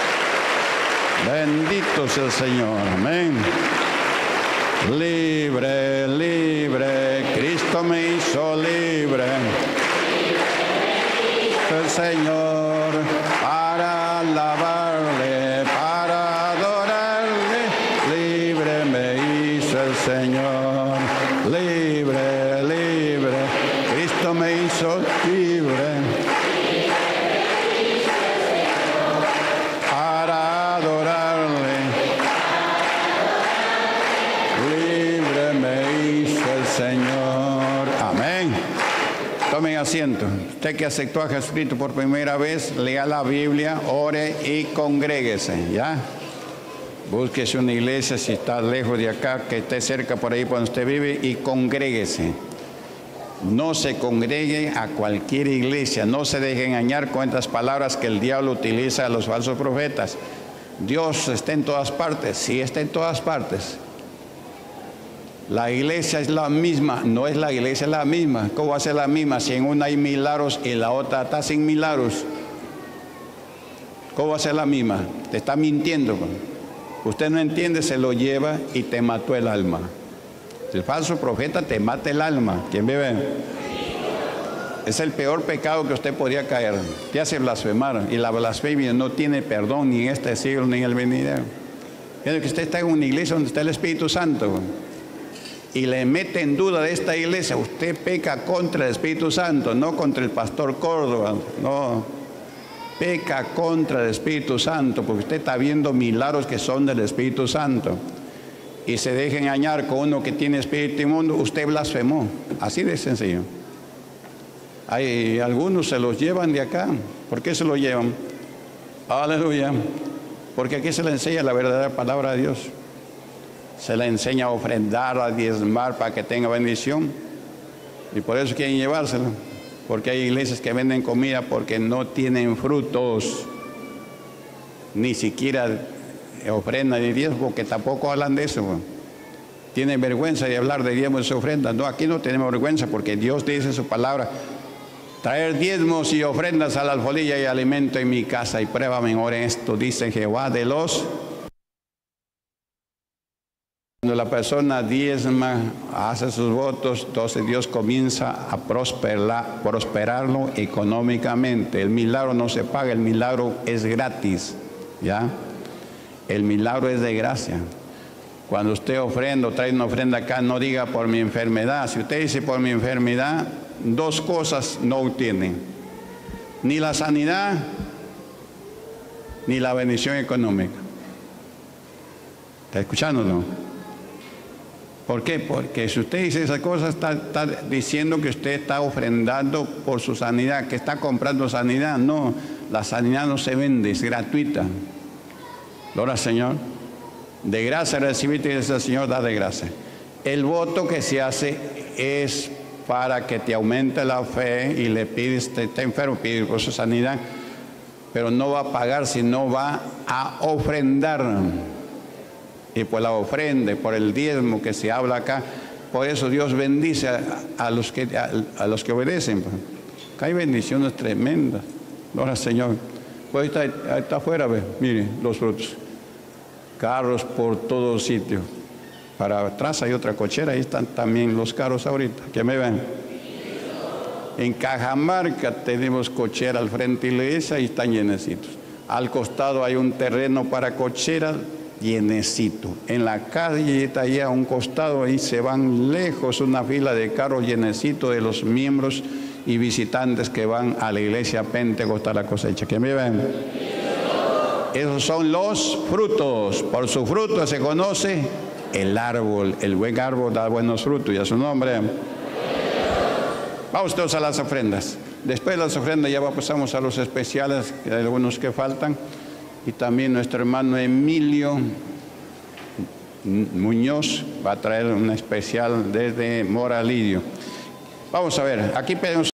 Bendito sea el Señor. Amén. Libre, libre, Cristo me hizo libre. El Señor, para alabarle, para adorarle, libre me hizo el Señor. Libre, libre, Cristo me hizo libre. Para adorarle, libre me hizo el Señor. Amén. Tomen asiento. Usted que aceptó a Jesucristo por primera vez, lea la Biblia, ore y congréguese, ¿ya? Búsquese una iglesia si está lejos de acá, que esté cerca por ahí por donde usted vive, y congréguese. No se congregue a cualquier iglesia, no se deje engañar con estas palabras que el diablo utiliza a los falsos profetas. Dios está en todas partes, sí está en todas partes. La iglesia es la misma, no es la iglesia, es la misma. ¿Cómo va a ser la misma si en una hay milagros y la otra está sin milagros? ¿Cómo va a ser la misma? Te está mintiendo. Usted no entiende, se lo lleva y te mató el alma. El falso profeta te mata el alma. ¿Quién vive? Es el peor pecado que usted podría caer. Te hace blasfemar, y la blasfemia no tiene perdón ni en este siglo ni en el venidero. Fíjate que usted está en una iglesia donde está el Espíritu Santo y le mete en duda de esta iglesia. Usted peca contra el Espíritu Santo, no contra el pastor Córdoba. No, peca contra el Espíritu Santo, porque usted está viendo milagros que son del Espíritu Santo y se deja engañar con uno que tiene espíritu inmundo. Usted blasfemó. Así de sencillo. Hay algunos se los llevan de acá. ¿Por qué se los llevan? Aleluya. Porque aquí se le enseña la verdadera palabra de Dios. Se le enseña a ofrendar, a diezmar para que tenga bendición. Y por eso quieren llevárselo. Porque hay iglesias que venden comida porque no tienen frutos. Ni siquiera ofrenda ni diezmo, porque tampoco hablan de eso. Tienen vergüenza de hablar de diezmos y de ofrendas. No, aquí no tenemos vergüenza, porque Dios dice en su palabra: traer diezmos y ofrendas a la alfolía y alimento en mi casa, y pruébame ahora en esto, dice Jehová de los. Cuando la persona diezma, hace sus votos, entonces Dios comienza a prosperar, prosperarlo económicamente. El milagro no se paga, el milagro es gratis, ¿ya? El milagro es de gracia. Cuando usted ofrenda o trae una ofrenda acá, no diga por mi enfermedad. Si usted dice por mi enfermedad, dos cosas no obtienen: ni la sanidad, ni la bendición económica. ¿Está escuchando, no? ¿Por qué? Porque si usted dice esas cosas, está, está diciendo que usted está ofrendando por su sanidad, que está comprando sanidad. No, la sanidad no se vende, es gratuita. Gloria al Señor. De gracia recibiste y el Señor da de gracia. El voto que se hace es para que te aumente la fe y le pides, te está enfermo, pides por su sanidad, pero no va a pagar, sino va a ofrendar. Y por la ofrenda, por el diezmo que se habla acá, por eso Dios bendice a, a, los, que, a, a los que obedecen. Acá hay bendiciones tremendas. Gloria al Señor. Pues ahí está, ahí está afuera, ve, mire los frutos. Carros por todos sitios. Para atrás hay otra cochera, ahí están también los carros ahorita. ¿Que me ven? En Cajamarca tenemos cochera al frente de la iglesia y están llenecitos. Al costado hay un terreno para cochera llenecito. En la calle está allá a un costado, ahí se van lejos una fila de carros llenecito de los miembros y visitantes que van a la iglesia Pentecostal a la cosecha. ¿Que me ven? Esos son los frutos. Por su fruto se conoce el árbol, el buen árbol da buenos frutos, y a su nombre. Vamos todos a las ofrendas. Después de las ofrendas ya pasamos a los especiales, que hay algunos que faltan. Y también nuestro hermano Emilio Muñoz va a traer un especial desde Moralidio. Vamos a ver, aquí pedimos